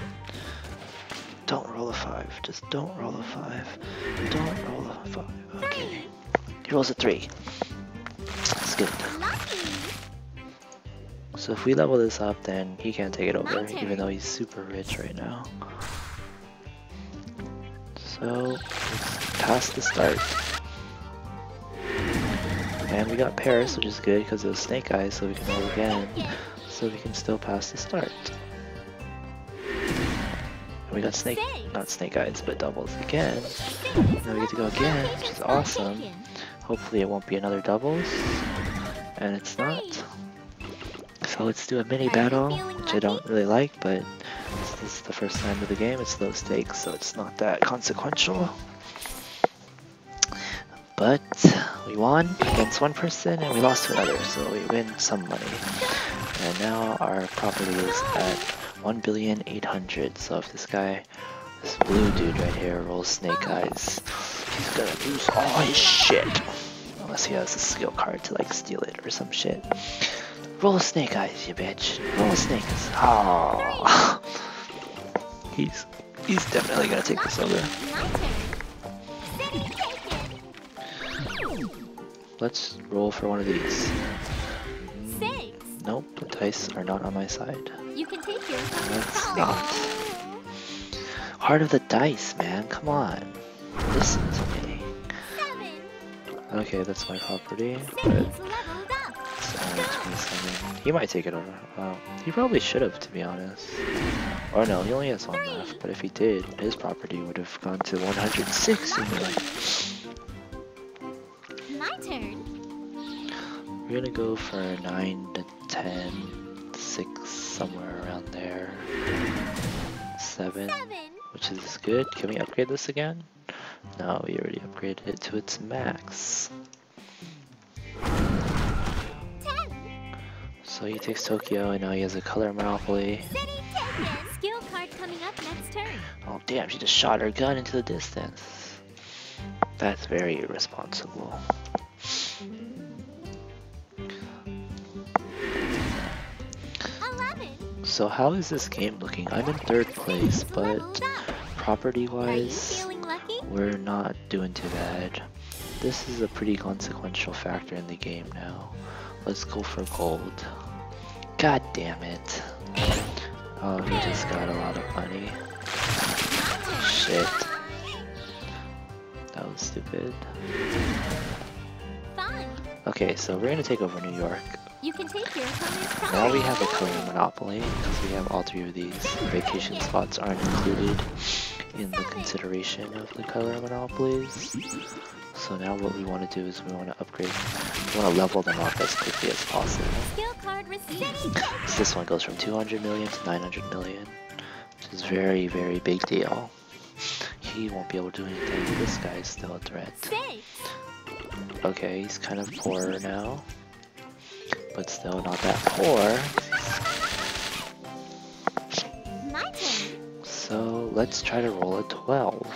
S1: Don't roll a 5, just don't roll a 5. Don't roll a 5, okay. He rolls a 3. That's good.
S2: Lucky.
S1: So if we level this up, then he can't take it over,
S2: My turn.
S1: even though he's super rich right now. So, let's pass the start. And we got Paris, which is good because it was Snake Eyes, so we can roll again. So we can still pass the start. And we got not Snake Eyes, but doubles again. Now we get to go again, which is awesome. Hopefully it won't be another doubles. And it's not. So let's do a mini battle, which I don't really like, but this is the first time of the game. It's low stakes, so it's not that consequential. But we won against one person and we lost to another, so we win some money. And now our property is at 1,800,000,000. So if this guy, this blue dude right here, rolls Snake Eyes, he's gonna lose all his shit. Unless he has a skill card to like steal it or some shit. Roll Snake Eyes, you bitch. Roll Snake Eyes. Oh. He's definitely gonna take this over. Let's roll for one of these.
S2: 6.
S1: Nope, the dice are not on my side.
S2: You can take your
S1: Let's not. Heart of the dice, man. Come on. Listen to me.
S2: 7.
S1: Okay, that's my property. But
S2: City's leveled up.
S1: it's only 27. He might take it over. He probably should have, to be honest. Or no, he only has 1 left. But if he did, his property would have gone to 106 anyway.
S2: My turn.
S1: We're gonna go for 9 to 10, 6, somewhere around there. 7,
S2: 7.
S1: which is good. Can we upgrade this again? No, we already upgraded it to its max.
S2: 10.
S1: So he takes Tokyo and now he has a color monopoly.
S2: City taken. Skill card coming up next turn.
S1: Oh damn, she just shot her gun into the distance. That's very irresponsible.
S2: 11.
S1: So how is this game looking? I'm in 3rd place, but
S2: Leveled up. Are you
S1: property-wise,
S2: feeling lucky?
S1: we're not doing too bad. This is a pretty consequential factor in the game now. Let's go for gold. God damn it. Oh, he just got a lot of money. Shit. That was stupid.
S2: Fine.
S1: Okay, so we're gonna take over New York.
S2: You can take your opponent's
S1: Now we have a
S2: property.
S1: color monopoly, because we have all three of these. Vacation spots aren't included in the consideration of the color monopolies. So now what we want to do is we want to upgrade, we want to level them up as quickly as possible.
S2: Skill card received.
S1: So this one goes from 200 million to 900 million, which is very, very big deal. He won't be able to do anything. This guy is still a threat.
S2: 6.
S1: Okay, he's kind of poorer now, but still not that poor.
S2: My turn.
S1: So let's try to roll a 12.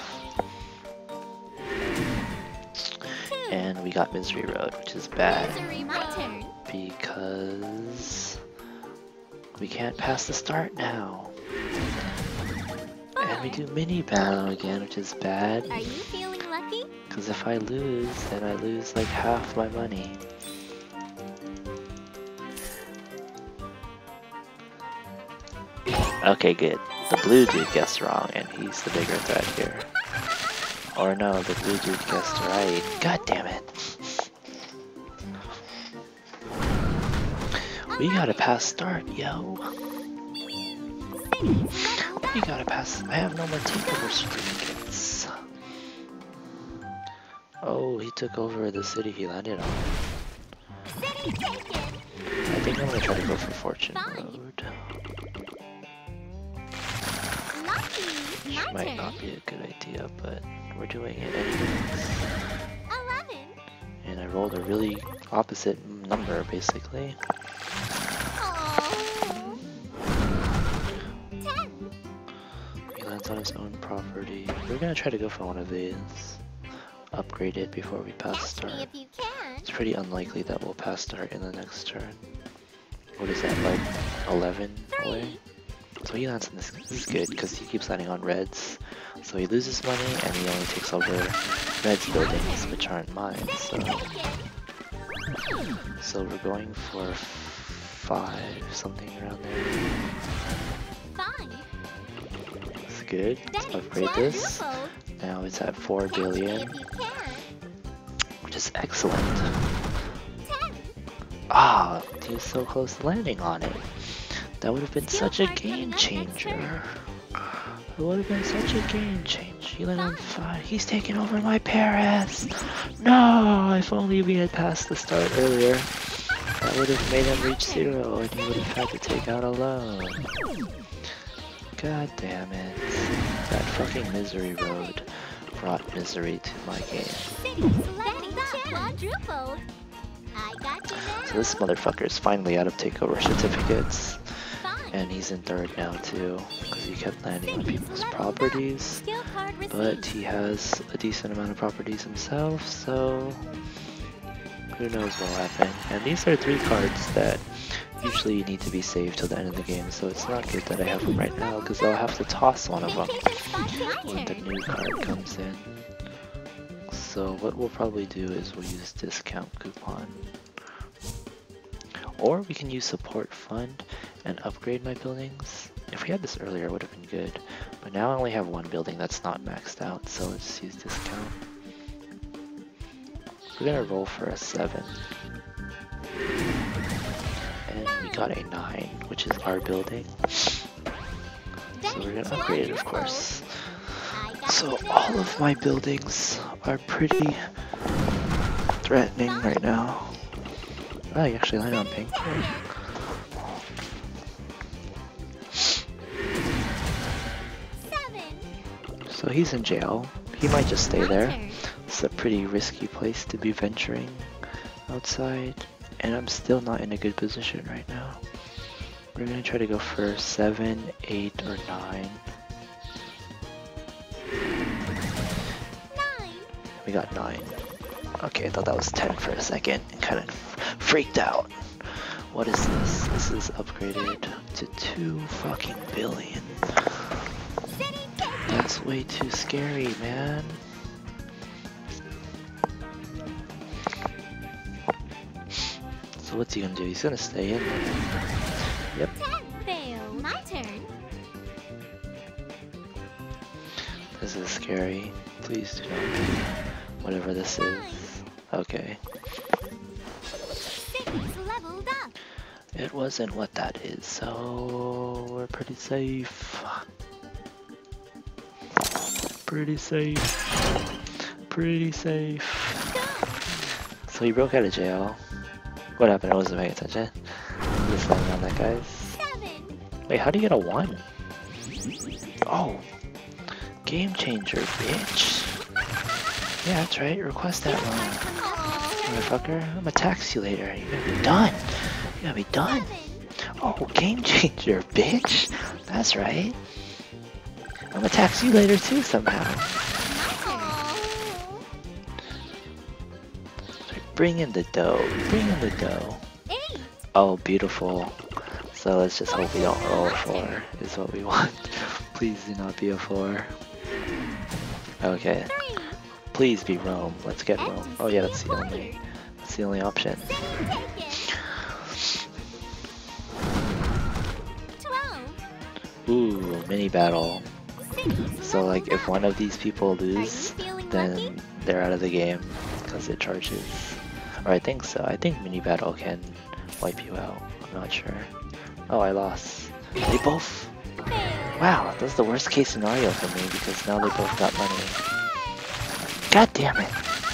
S2: 2.
S1: And we got Misery Road, which is bad
S2: Misery. My turn.
S1: because we can't pass the start now. And we do mini battle again, which is bad.
S2: Are you feeling lucky?
S1: Because if I lose, then I lose like half my money. Okay, good. The blue dude guessed wrong, and he's the bigger threat here. Or no, the blue dude guessed right. God damn it. We gotta pass start, yo. We gotta pass. I have no more takeover certificates. Oh, he took over the city he landed on.
S2: City taken.
S1: I think I'm gonna try to go for Fortune Road.
S2: Lucky.
S1: Which
S2: My
S1: might
S2: turn.
S1: not be a good idea, but we're doing it anyways.
S2: 11.
S1: And I rolled a really opposite number, basically.
S2: Oh. 10.
S1: He lands on his own property. We're gonna try to go for one of these. Upgrade it before we pass
S2: Catch me
S1: start.
S2: if you can.
S1: It's pretty unlikely that we'll pass start in the next turn. What is that, like 11 away? So he lands on this. This is good because he keeps landing on reds. So he loses money and he only takes over red's buildings, which aren't mine. So we're going for 5, something around there.
S2: Fine.
S1: It's good. Let's
S2: Then
S1: upgrade this.
S2: quadruple.
S1: Now it's at 4
S2: Catch me
S1: billion,
S2: if you can.
S1: which is excellent.
S2: 10.
S1: Ah, he was so close to landing on it. That would have been such a game changer. It would have been such a game change. He landed on 5. He's taking over my Paris. No, if only we had passed the start earlier. That would have made him reach 0 and he would have had to take out a loan. God damn it. That fucking Misery Road brought misery to my game.
S2: City selecting quadrupled. I got you there.
S1: So this motherfucker is finally out of takeover certificates.
S2: Fine.
S1: And he's in third now too, because he kept landing on people's
S2: Level up.
S1: properties.
S2: Skill card received.
S1: But he has a decent amount of properties himself, so who knows what will happen. And these are 3 cards that usually need to be saved till the end of the game, so it's not good that I have them right now, because I'll have to toss one of them
S2: Vacation spot my
S1: when the
S2: turn.
S1: new card comes in. So what we'll probably do is we'll use discount coupon. Or we can use support fund and upgrade my buildings. If we had this earlier, it would have been good. But now I only have 1 building that's not maxed out, so let's use discount. We're gonna roll for a 7. And we got a 9, which is our building. So we're gonna upgrade it, of course.
S2: I got
S1: So
S2: you there.
S1: all of my buildings are pretty threatening right now. Oh, you actually landed on pink.
S2: 7.
S1: So he's in jail. He might just stay
S2: My
S1: there.
S2: turn.
S1: It's a pretty risky place to be venturing outside. And I'm still not in a good position right now. We're gonna try to go for 7, 8, or 9.
S2: 9.
S1: We got 9. Okay, I thought that was 10 for a second and kind of freaked out. What is this? This is upgraded to 2 fucking billion.
S2: City taken.
S1: That's way too scary, man. So what's he gonna do? He's gonna stay in there. Yep.
S2: 10. Fail. My turn.
S1: This is scary. Please do not be whatever this is. Okay.
S2: City's leveled up.
S1: It wasn't what that is, so we're pretty safe. Pretty safe. Pretty safe. So he broke out of jail. What happened? I wasn't paying attention. Just landing on that, guys.
S2: 7.
S1: Wait, how do you get a 1? Oh. Game changer, bitch. Yeah, that's right. Request that one. Motherfucker. I'm gonna tax you later. You're gonna be done. You're gonna be done.
S2: 7.
S1: Oh, game changer, bitch. That's right. I'm gonna tax you later too somehow. Bring in the dough. Bring in the dough.
S2: 8.
S1: Oh, beautiful. So let's just hope we don't roll a 4 is what we want. Please do not be a 4. Okay.
S2: 3.
S1: Please be Rome. Let's get Rome. Oh yeah, that's the only option.
S2: City taken. 12.
S1: Ooh, mini battle.
S2: City's
S1: So like
S2: leveled
S1: if one of these people
S2: Are you
S1: lose,
S2: feeling lucky?
S1: then they're out of the game because it charges. Or I think so. I think mini battle can wipe you out. I'm not sure. Oh, I lost. They both.
S2: Fail.
S1: Wow, that's the worst case scenario for me because now they both got money. God damn it!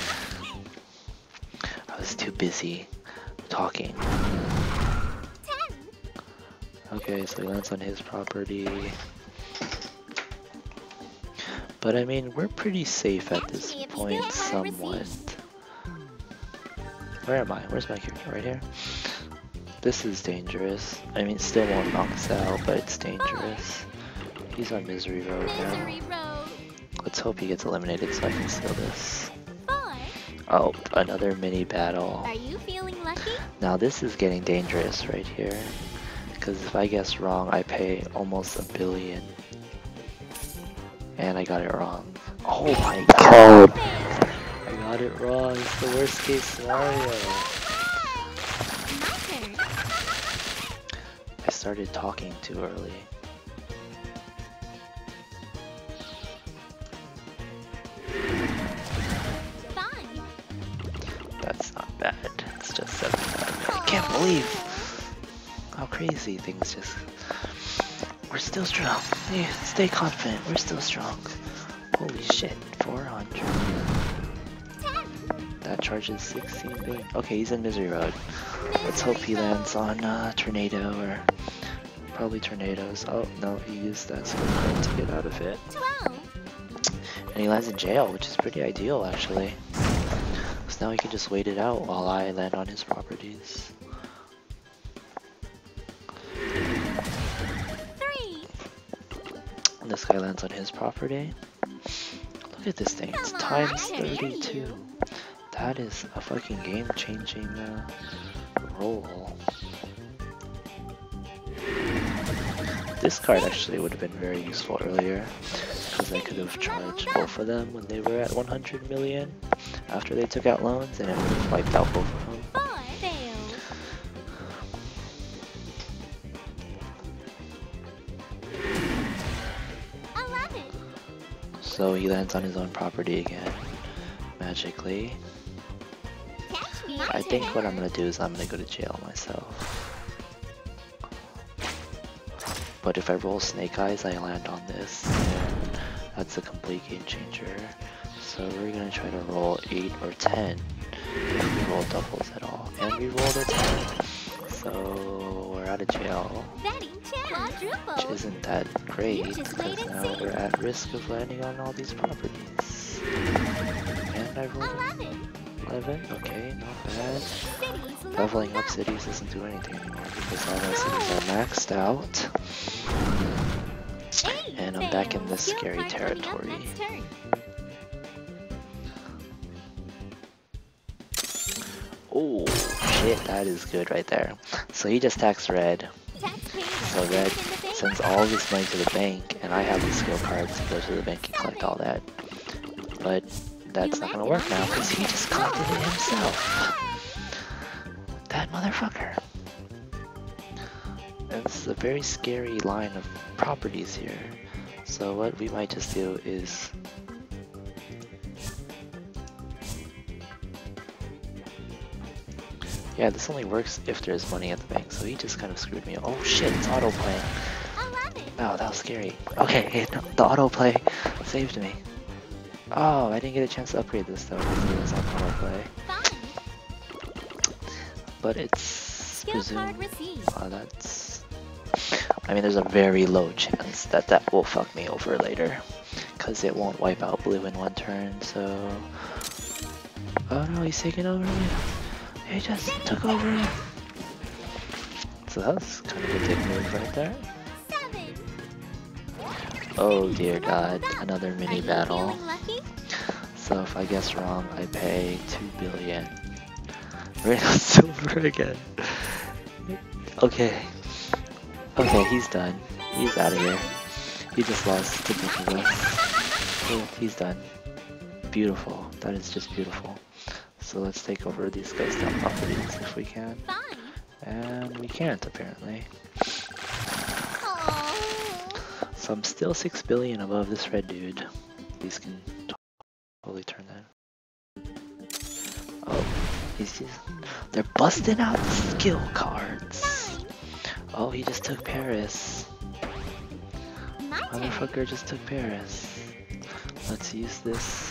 S1: I was too busy talking.
S2: 10.
S1: Okay, so he lands on his property. But I mean, we're pretty safe at this point, somewhat. Where am I? Where's my character? Right here? This is dangerous. I mean, still won't knock us out, but it's dangerous. He's on Misery Road now.
S2: Misery Road.
S1: Let's hope he gets eliminated so I can steal this.
S2: 4.
S1: Oh, another mini battle.
S2: Are you feeling lucky?
S1: Now this is getting dangerous right here. Because if I guess wrong, I pay almost $1 billion. And I got it wrong. Oh my god! I got it wrong. It's the worst case scenario.
S2: My turn.
S1: I started talking too early.
S2: Fine.
S1: That's not bad. It's just 75. I can't believe how crazy things just... We're still strong. Yeah, stay confident. We're still strong. Holy shit. 400.
S2: 10.
S1: That charges 16 billion. Okay, he's in Misery Road. Let's hope he lands on Tornado or probably Tornadoes. Oh, no, he used that skill card to get out of it.
S2: 12.
S1: And he lands in jail, which is pretty ideal, actually. So now he can just wait it out while I land on his properties.
S2: 3.
S1: And this guy lands on his property. Look at this thing, it's
S2: Come on,
S1: times
S2: I hear
S1: 32.
S2: you.
S1: That is a fucking game-changing roll. This card actually would have been very useful earlier, because I could have charged both of them when they were at 100 million after they took out loans, and it would have wiped out both of them.
S2: 4. Fail.
S1: So he lands on his own property again, magically.
S2: Catch me.
S1: I think what I'm gonna do is I'm gonna go to jail myself. But if I roll Snake Eyes, I land on this, and that's a complete game changer. So we're gonna try to roll 8 or 10 if we roll doubles at all. And we rolled a 10. So we're out of jail,
S2: Betting 10.
S1: which
S2: Quadruple.
S1: isn't that great,
S2: just wait
S1: because
S2: and
S1: now
S2: see.
S1: we're at risk of landing on all these properties. And I rolled
S2: 11.
S1: 11, okay, not bad.
S2: Cities
S1: Leveling up cities doesn't do anything anymore because all my cities are maxed out.
S2: 8.
S1: And I'm back in
S2: Fail.
S1: this
S2: Skill
S1: scary
S2: card coming up
S1: territory.
S2: next turn.
S1: Oh shit, that is good right there. So he just taxed red.
S2: Taxpayer
S1: So red
S2: in the bank.
S1: sends all of his money to the bank, and I have the skill cards to go to the bank and collect all that. But that's not gonna work now because he just collected it himself. that motherfucker. And this is a very scary line of properties here. So what we might just do is... Yeah, this only works if there's money at the bank, so he just kind of screwed me. Oh shit, it's autoplaying. Oh, that was scary. Okay, the autoplay saved me. Oh, I didn't get a chance to upgrade this though, because it was on autoplay. But it's presumed... Oh, that's... I mean, there's a very low chance that that will fuck me over later, because it won't wipe out blue in one turn, so... Oh no, he's taking over me. He just took over. So that was kind of a dick move right there. Oh dear god, another mini battle. So if I guess wrong, I pay 2 billion. We're in silver again. Okay. Okay, he's done. He's out of here. He just lost to both of us. Oh, he's done. Beautiful. That is just beautiful. So let's take over these ghost town properties if we can. And we can't, apparently. So I'm still 6 billion above this red dude. These can totally turn that. Oh, he's just... They're busting out the skill cards. Oh, he just took Paris. Motherfucker just took Paris. Let's use this.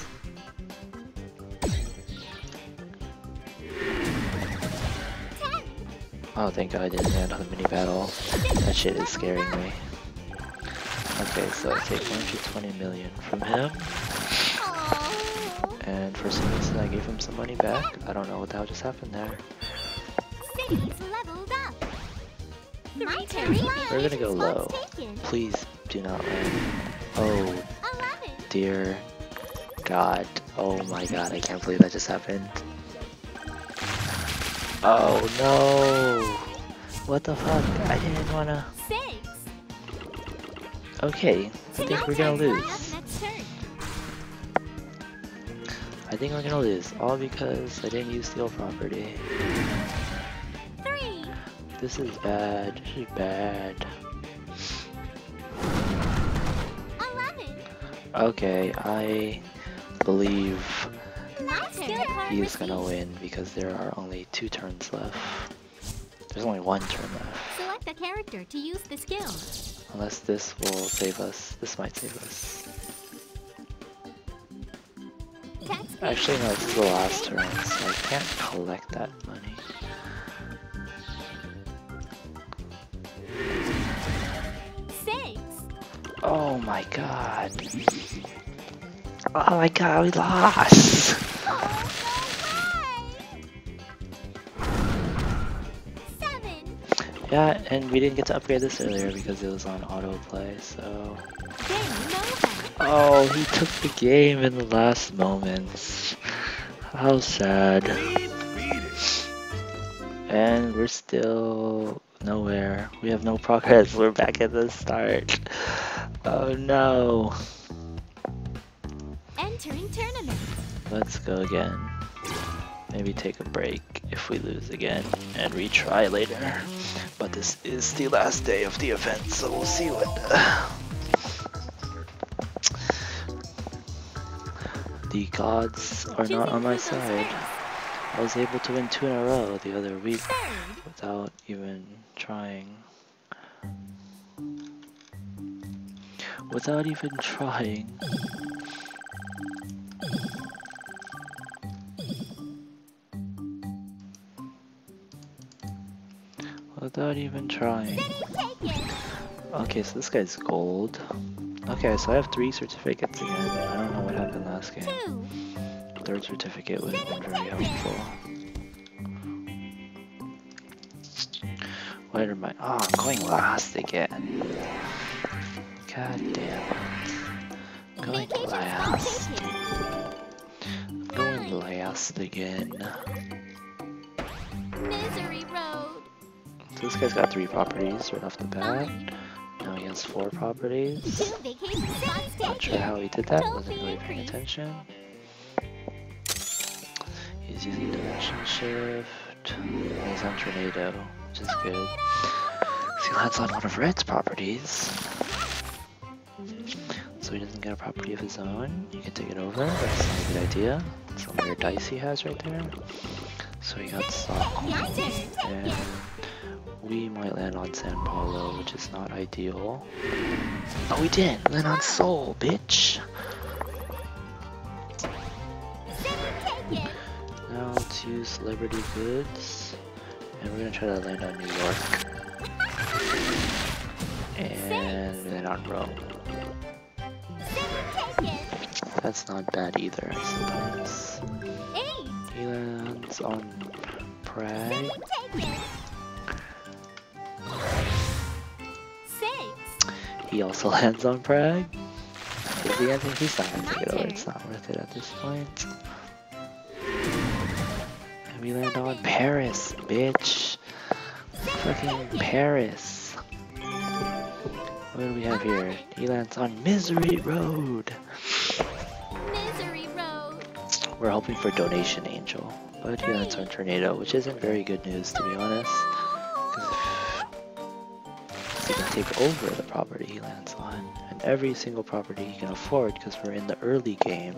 S1: Oh, thank god I didn't land on the mini battle. That shit is scaring me. Okay, so I take 120 million from him. And for some reason I gave him some money back. I don't know what the hell just happened there. We're gonna go low. Please do not land. Oh, dear god. Oh my god, I can't believe that just happened. Oh no! What the fuck? I didn't wanna... Okay, I think we're gonna lose. I think we're gonna lose, all because I didn't use steel property. This is bad, this is bad. Okay, I believe he's gonna win because there are only 2 turns left. There's only 1 turn left.
S2: Select a character to use the skill.
S1: Unless this will save us. This might save us. Actually, no, this is the last turn, so I can't collect that money. Oh my god. Oh my god, we lost! Yeah, and we didn't get to upgrade this earlier because it was on autoplay, so... Oh, he took the game in the last moments. How sad. And we're still nowhere. We have no progress. We're back at the start. Oh no.
S2: Entering tournament.
S1: Let's go again. Maybe take a break if we lose again and retry later. But this is the last day of the event, so we'll see what... The gods are not on my side. I was able to win 2 in a row the other week without even trying. Without even trying. Without even trying. Okay, so this guy's gold. Okay, so I have 3 certificates again. I don't know what happened last game. 3rd certificate would have been very helpful. What am I? Oh, I'm going last again. God damn it. I'm going last. I'm going last again.
S2: Misery Road.
S1: So this guy's got 3 properties right off the bat. Now he has 4 properties. Not sure how he did that, wasn't really paying attention. He's using dimension shift. He's on Tornado, which is good. So he lands on one of Red's properties. So he doesn't get a property of his own. You can take it over. That's not a good idea. Some weird dice he has right there. So he got stock. And we might land on San Paulo, which is not ideal. Oh, we didn't land on Seoul, bitch. Now let's use celebrity goods. And we're gonna try to land on New York. And we land on Rome. That's not bad either, I suppose. He lands on Prague. He also lands on Prague. Is he? I think he's not gonna take it over. It's not worth it at this point. And we land on Paris, bitch. Fucking Paris. What do we have here? He lands on Misery Road.
S2: Misery Road.
S1: We're hoping for Donation Angel, but he lands on Tornado, which isn't very good news to be honest. Because he can take over the property he lands on, and every single property he can afford because we're in the early game.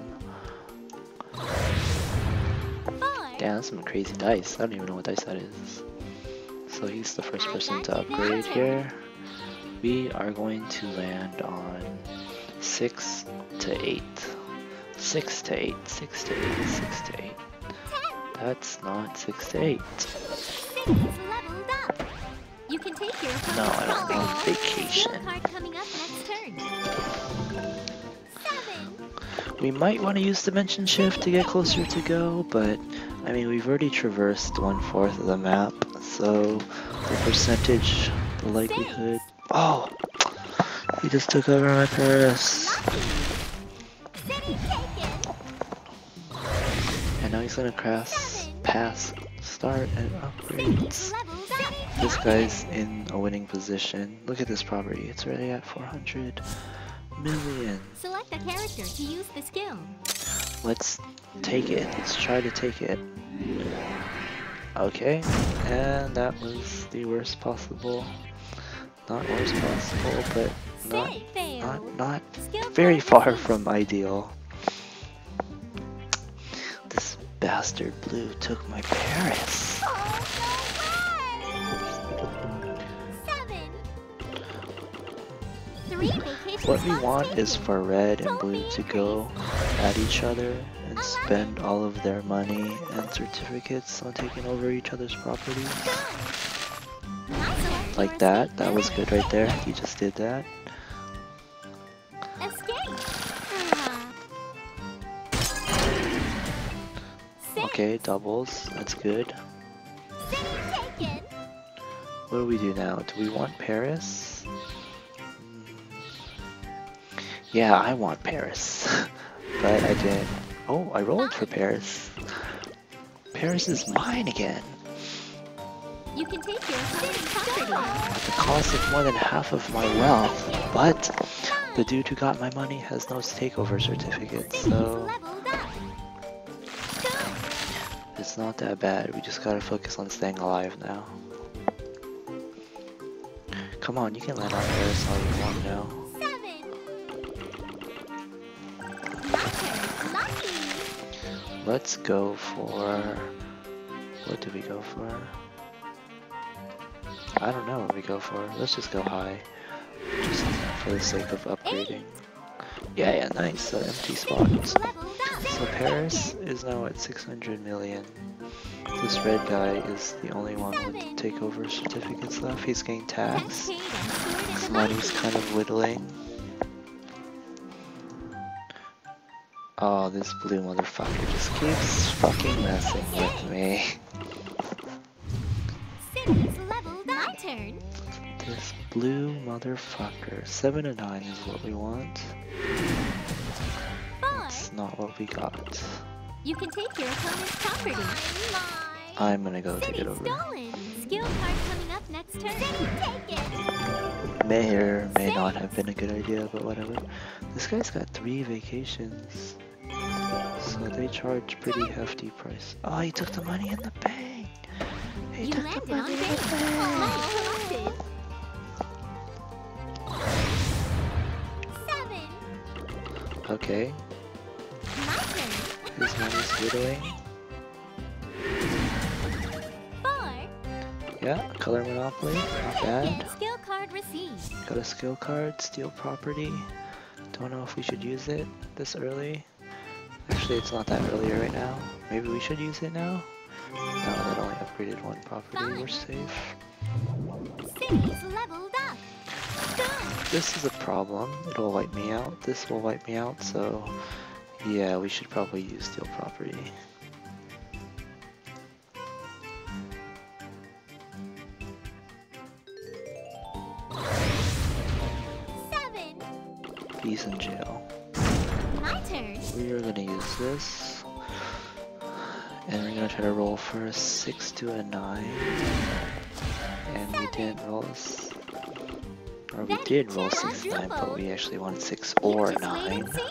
S1: Damn, that's some crazy dice. I don't even know what dice that is. So he's the first person to upgrade here. We are going to land on 6 to 8. 6 to 8, 6 to 8, 6 to 8. That's not 6 to 8.
S2: You can take your
S1: No, I don't want vacation.
S2: coming up next turn. 7.
S1: We might want to use Dimension Shift to get closer to go, but I mean, we've already traversed 1/4 of the map, so the percentage, the likelihood. Oh! He just took over my Paris. And now he's gonna pass, start, and upgrades. This guy's in a winning position. Look at this property. It's already at 400 million.
S2: Select a character to use the skill.
S1: Let's take it. Let's try to take it. Okay, and that was the worst possible. Not worst possible, but not very far from ideal. This bastard blue took my Paris. What we want is for red and blue to go at each other and spend all of their money and certificates on taking over each other's properties. Like that. That was good right there. He just did that. Okay, doubles. That's good. What do we do now? Do we want Paris? Yeah, I want Paris. But I didn't. Oh, I rolled for Paris. Paris is mine again.
S2: You can take your property.
S1: At the cost of more than half of my wealth. But the dude who got my money has no takeover certificate, so it's not that bad. We just gotta focus on staying alive now. Come on, you can land on Paris all you want now. Let's go for... What do we go for? I don't know what we go for. Let's just go high. Just for the sake of upgrading. Yeah, nice. Empty spot. So Paris is now at 600 million. This red guy is the only one with takeover certificates left. He's getting taxed. His money's kind of whittling. Oh, this blue motherfucker just keeps fucking messing with me. This blue motherfucker. 7 to 9 is what we want. That's not what we got.
S2: You can take your opponent's property.
S1: I'm gonna go take it over.
S2: Skill card coming up next turn. Take it.
S1: May or may not have been a good idea, but whatever. This guy's got 3 vacations. So they charge pretty hefty price. Oh, he took the money in the bank.
S2: You landed on base. Money collected. 7.
S1: Okay,
S2: My turn.
S1: his money's whittling.
S2: 4.
S1: Yeah, color monopoly, not bad.
S2: Get skill card received.
S1: Got a skill card, steal property. Don't know if we should use it this early. Actually, it's not that early right now. Maybe we should use it now? No, that only upgraded one property. We're safe.
S2: Cities leveled up. Good.
S1: This is a problem. It'll wipe me out. This will wipe me out, so yeah, we should probably use steal property.
S2: Seven.
S1: He's in jail.
S2: My turn.
S1: We are gonna use this. And we're gonna try to roll for a 6 to a 9. And we didn't roll or we did roll 6 to 9, but we actually wanted 6 or
S2: Just wait
S1: 9.
S2: and see.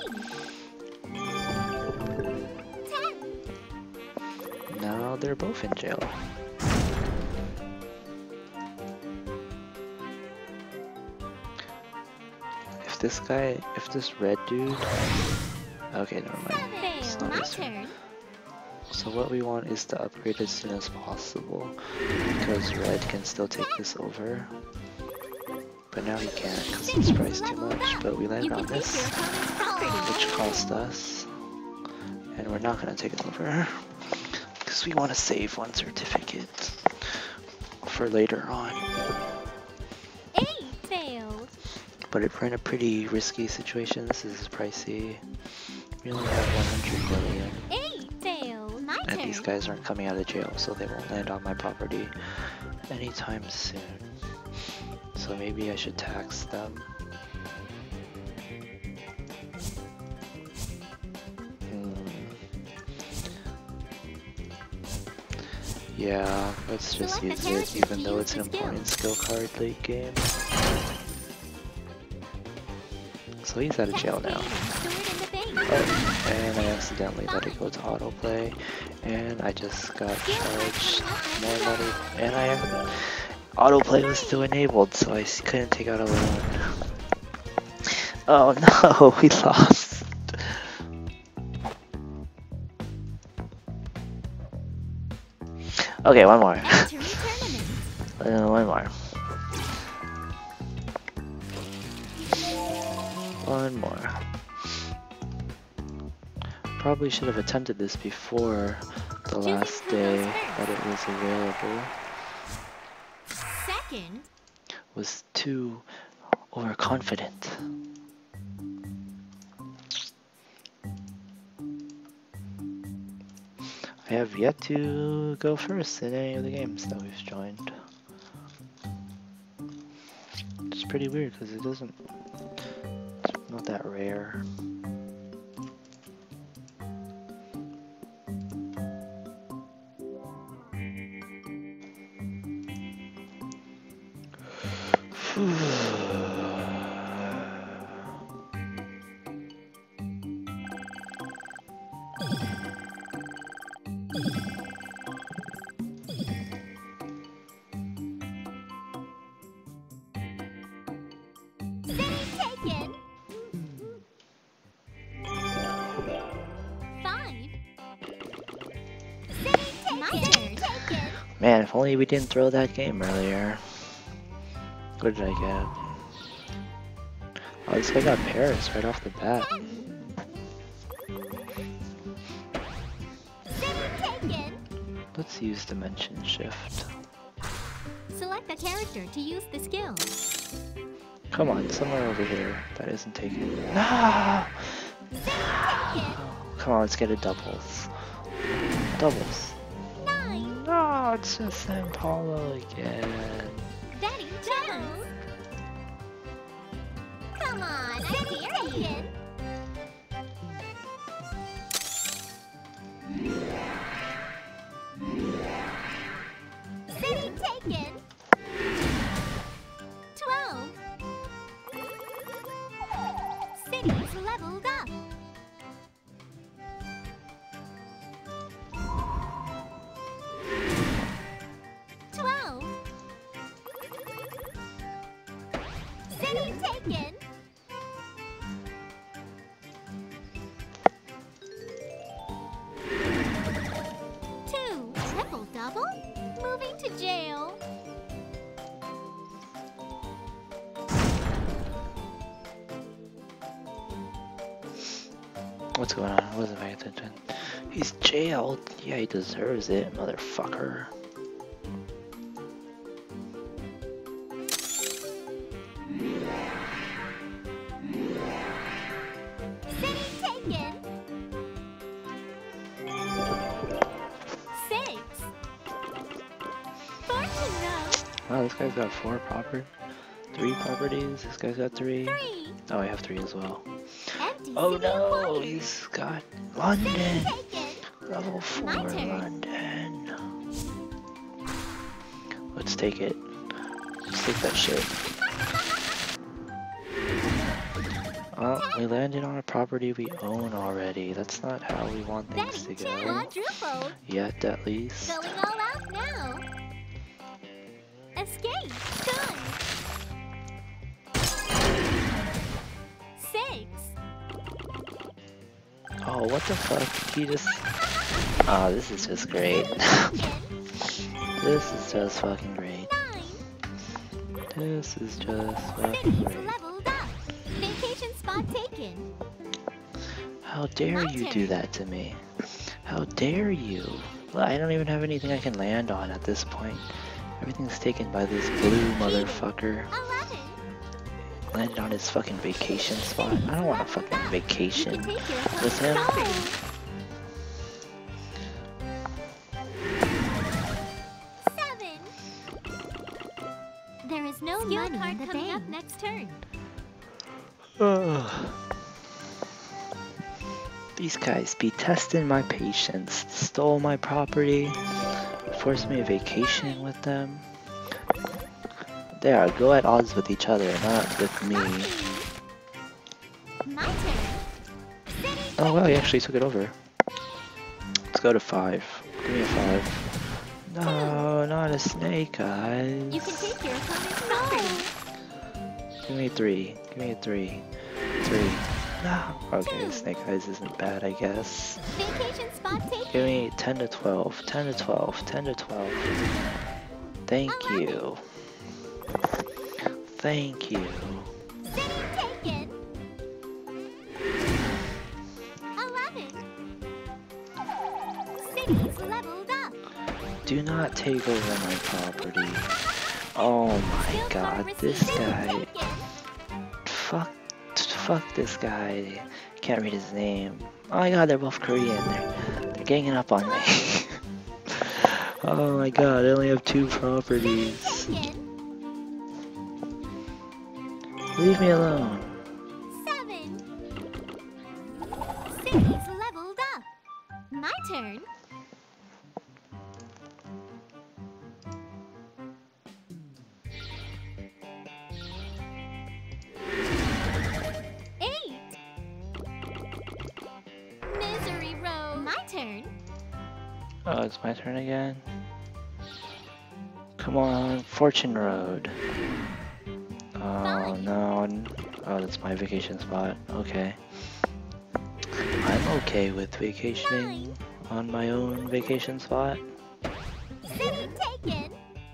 S2: 10.
S1: Now they're both in jail. If this red dude... Okay, never mind. It's
S2: Fail.
S1: not
S2: My
S1: this one.
S2: turn.
S1: So what we want is to upgrade as soon as possible, because red can still take this over. But now he can't because it's priced too much, but we landed on this, which cost us. And we're not going to take it over, because we want to save one certificate for later on.
S2: 8 failed.
S1: But if we're in a pretty risky situation, this is pricey. We only have 100 million.
S2: 8 failed. My
S1: And
S2: turn.
S1: these guys aren't coming out of jail, so they won't land on my property anytime soon. So maybe I should tax them. Yeah, let's just
S2: Select the
S1: use it,
S2: character
S1: even
S2: to
S1: though
S2: use
S1: it's an
S2: the
S1: important skill card late game. So he's out of jail now. Oh, and I accidentally let it go to autoplay, and I just got charged more money, and autoplay was still enabled, so I couldn't take out a loan. Oh no, we lost. Okay, one more. One more. One more. Probably should have attempted this before the last day that it was available.
S2: Second.
S1: Was too overconfident. I have yet to go first in any of the games that we've joined. It's pretty weird because it's not that rare. Man, if only we didn't throw that game earlier. What did I get? Oh, this guy got Paris right off the bat. Let's use Dimension Shift.
S2: Select a character to use the skill.
S1: Come on, somewhere over here that isn't taken. No! Come on, let's get a doubles. Doubles. No, it's just San Paulo again.
S2: Betty Jones. Come on, City taken. City taken. 12. Cities leveled up.
S1: What's going on? I wasn't paying attention. He's jailed. Yeah, he deserves it, motherfucker.
S2: City taken. 6. Fortune row.
S1: Wow, this guy's got 3 properties. This guy's got 3.
S2: 3.
S1: Oh, I have 3 as well.
S2: Empty
S1: Oh
S2: city
S1: no,
S2: appointed.
S1: he's got
S2: City
S1: London.
S2: taken.
S1: Level 4
S2: My turn.
S1: London. Let's take it. Let's take that shit. Oh, we landed on a property we own already. That's not how we want things to
S2: Betting
S1: go.
S2: quadrupled.
S1: Yet, at least.
S2: Going all out now. Escape. Done. 6.
S1: Oh, what the fuck? He just... Oh, this is just great. This is just fucking great.
S2: 9.
S1: This is just fucking
S2: Cities
S1: great.
S2: leveled up. Vacation spot taken.
S1: How dare
S2: My
S1: you
S2: turn.
S1: do that to me? How dare you? Well, I don't even have anything I can land on at this point. Everything's taken by this blue motherfucker.
S2: 11.
S1: Landed on his fucking vacation spot. I don't want a fucking
S2: You can
S1: vacation
S2: take your
S1: with him.
S2: control. 7. There is no
S4: Skill
S2: money
S4: card
S2: in the
S4: coming
S2: bank.
S4: up next turn.
S1: These guys be testing my patience. Stole my property. Forced me a vacation with them. They are go at odds with each other, not with me.
S2: My turn. City
S1: Oh wow, he actually took it over. Let's go to 5. Give me a 5. No, not a snake eyes.
S2: You can take your opponent's property.
S1: Give me 3. Give me a 3. 3. No. Okay, snake eyes isn't bad, I guess.
S2: Vacation spot taken.
S1: Give me 10 to 12. 10 to 12. 10 to 12. Thank you. Thank you.
S2: City taken. 11. Cities leveled up.
S1: Do not take over my property. Oh my
S2: Skill card
S1: god, this
S2: received.
S1: guy.
S2: Taken.
S1: Fuck this guy. Can't read his name. Oh my god, they're both Korean. They're ganging up on me. Oh my god, I only have 2 properties.
S2: Taken.
S1: Leave me alone.
S2: 7. Cities leveled up. My turn. Misery Road. My turn.
S1: Oh, it's my turn again. Come on, Fortune Road. Oh
S2: Fine.
S1: no. Oh, that's my vacation spot. Okay. I'm okay with vacationing on my own vacation spot.
S2: City taken.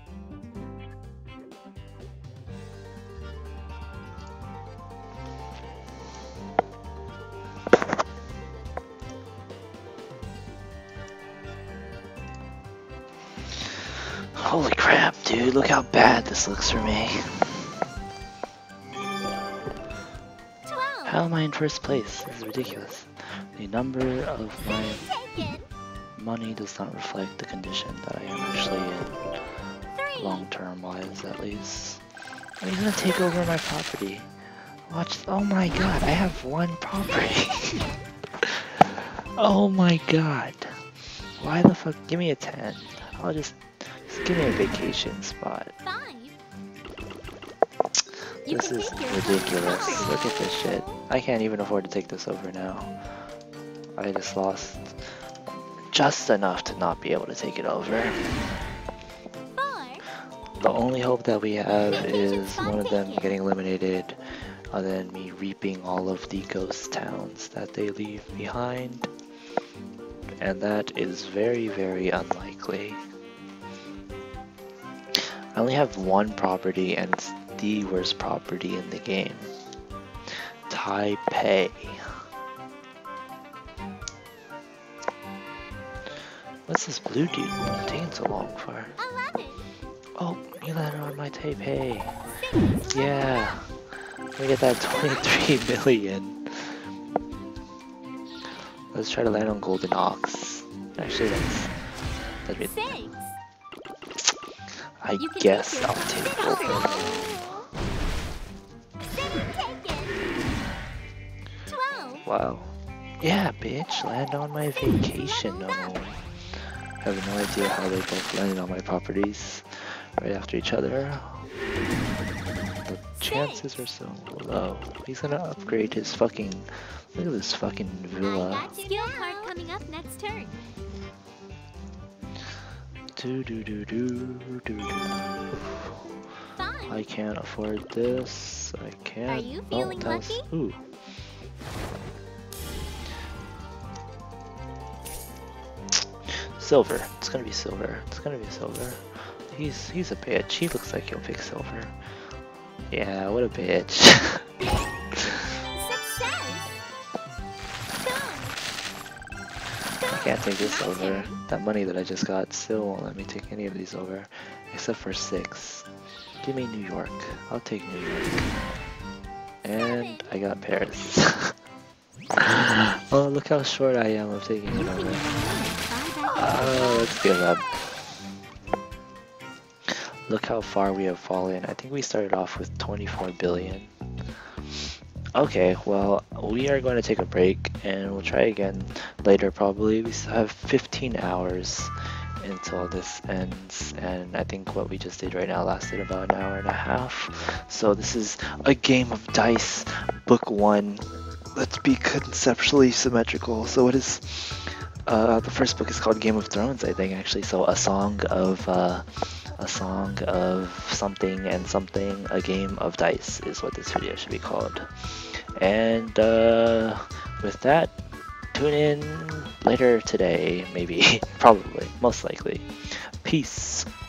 S1: Holy crap, dude, look how bad this looks for me.
S2: 12.
S1: How am I in first place? This is ridiculous. The number of my
S2: Taken.
S1: money does not reflect the condition that I am actually in.
S2: 3.
S1: Long-term wise, at least. Oh, he's gonna take over my property. Watch. Oh my god, I have 1 property. Oh my god. Why the fuck? Give me a 10. I'll just give me a vacation spot.
S2: 5. You
S1: This
S2: can
S1: is
S2: take your
S1: ridiculous.
S2: control.
S1: Look at this shit. I can't even afford to take this over now. I just lost just enough to not be able to take it over.
S2: 4.
S1: The only hope that we have is one of them getting eliminated, and then me reaping all of the ghost towns that they leave behind. And that is very, very unlikely. I only have 1 property, and it's the worst property in the game. Taipei. What's this blue dude taking so long for?
S2: 11.
S1: Oh, you landed on my tape. Hey.
S2: 6.
S1: Yeah. We get that 23 million. Let's try to land on Golden Ox. Actually, that'd be.
S2: 6.
S1: I
S2: You can
S1: guess
S2: take
S1: I'll
S2: it.
S1: take
S2: 6
S1: Golden.
S2: roll. 7 taken. 12.
S1: Wow. Yeah, bitch, land on my vacation home. I have no idea how they both landed on my properties right after each other. The chances are so low. He's gonna upgrade his fucking. Look at this fucking
S2: I
S1: villa.
S2: got skill card coming up next turn.
S1: Do do do do do do.
S2: 5.
S1: I can't afford this. I can't.
S2: Are you feeling
S1: that was-
S2: lucky?
S1: Ooh. Silver. It's gonna be silver. It's gonna be silver. He's a bitch. He looks like he'll pick silver. Yeah, what a bitch.
S2: Success.
S1: I can't take this over. That money that I just got still won't let me take any of these over, except for 6. Give me New York. I'll take New York. And I got Paris. Oh, look how short I am of taking it over. Oh, let's give up. Look how far we have fallen. I think we started off with 24 billion. Okay, well, we are going to take a break and we'll try again later probably. We still have 15 hours until this ends, and I think what we just did right now lasted about an hour and a half. So this is a game of dice, book 1. Let's be conceptually symmetrical. So it is, the first book is called Game of Thrones, I think, actually. So a song of something and something, a game of dice is what this video should be called. And with that, tune in later today, maybe, probably, most likely. Peace.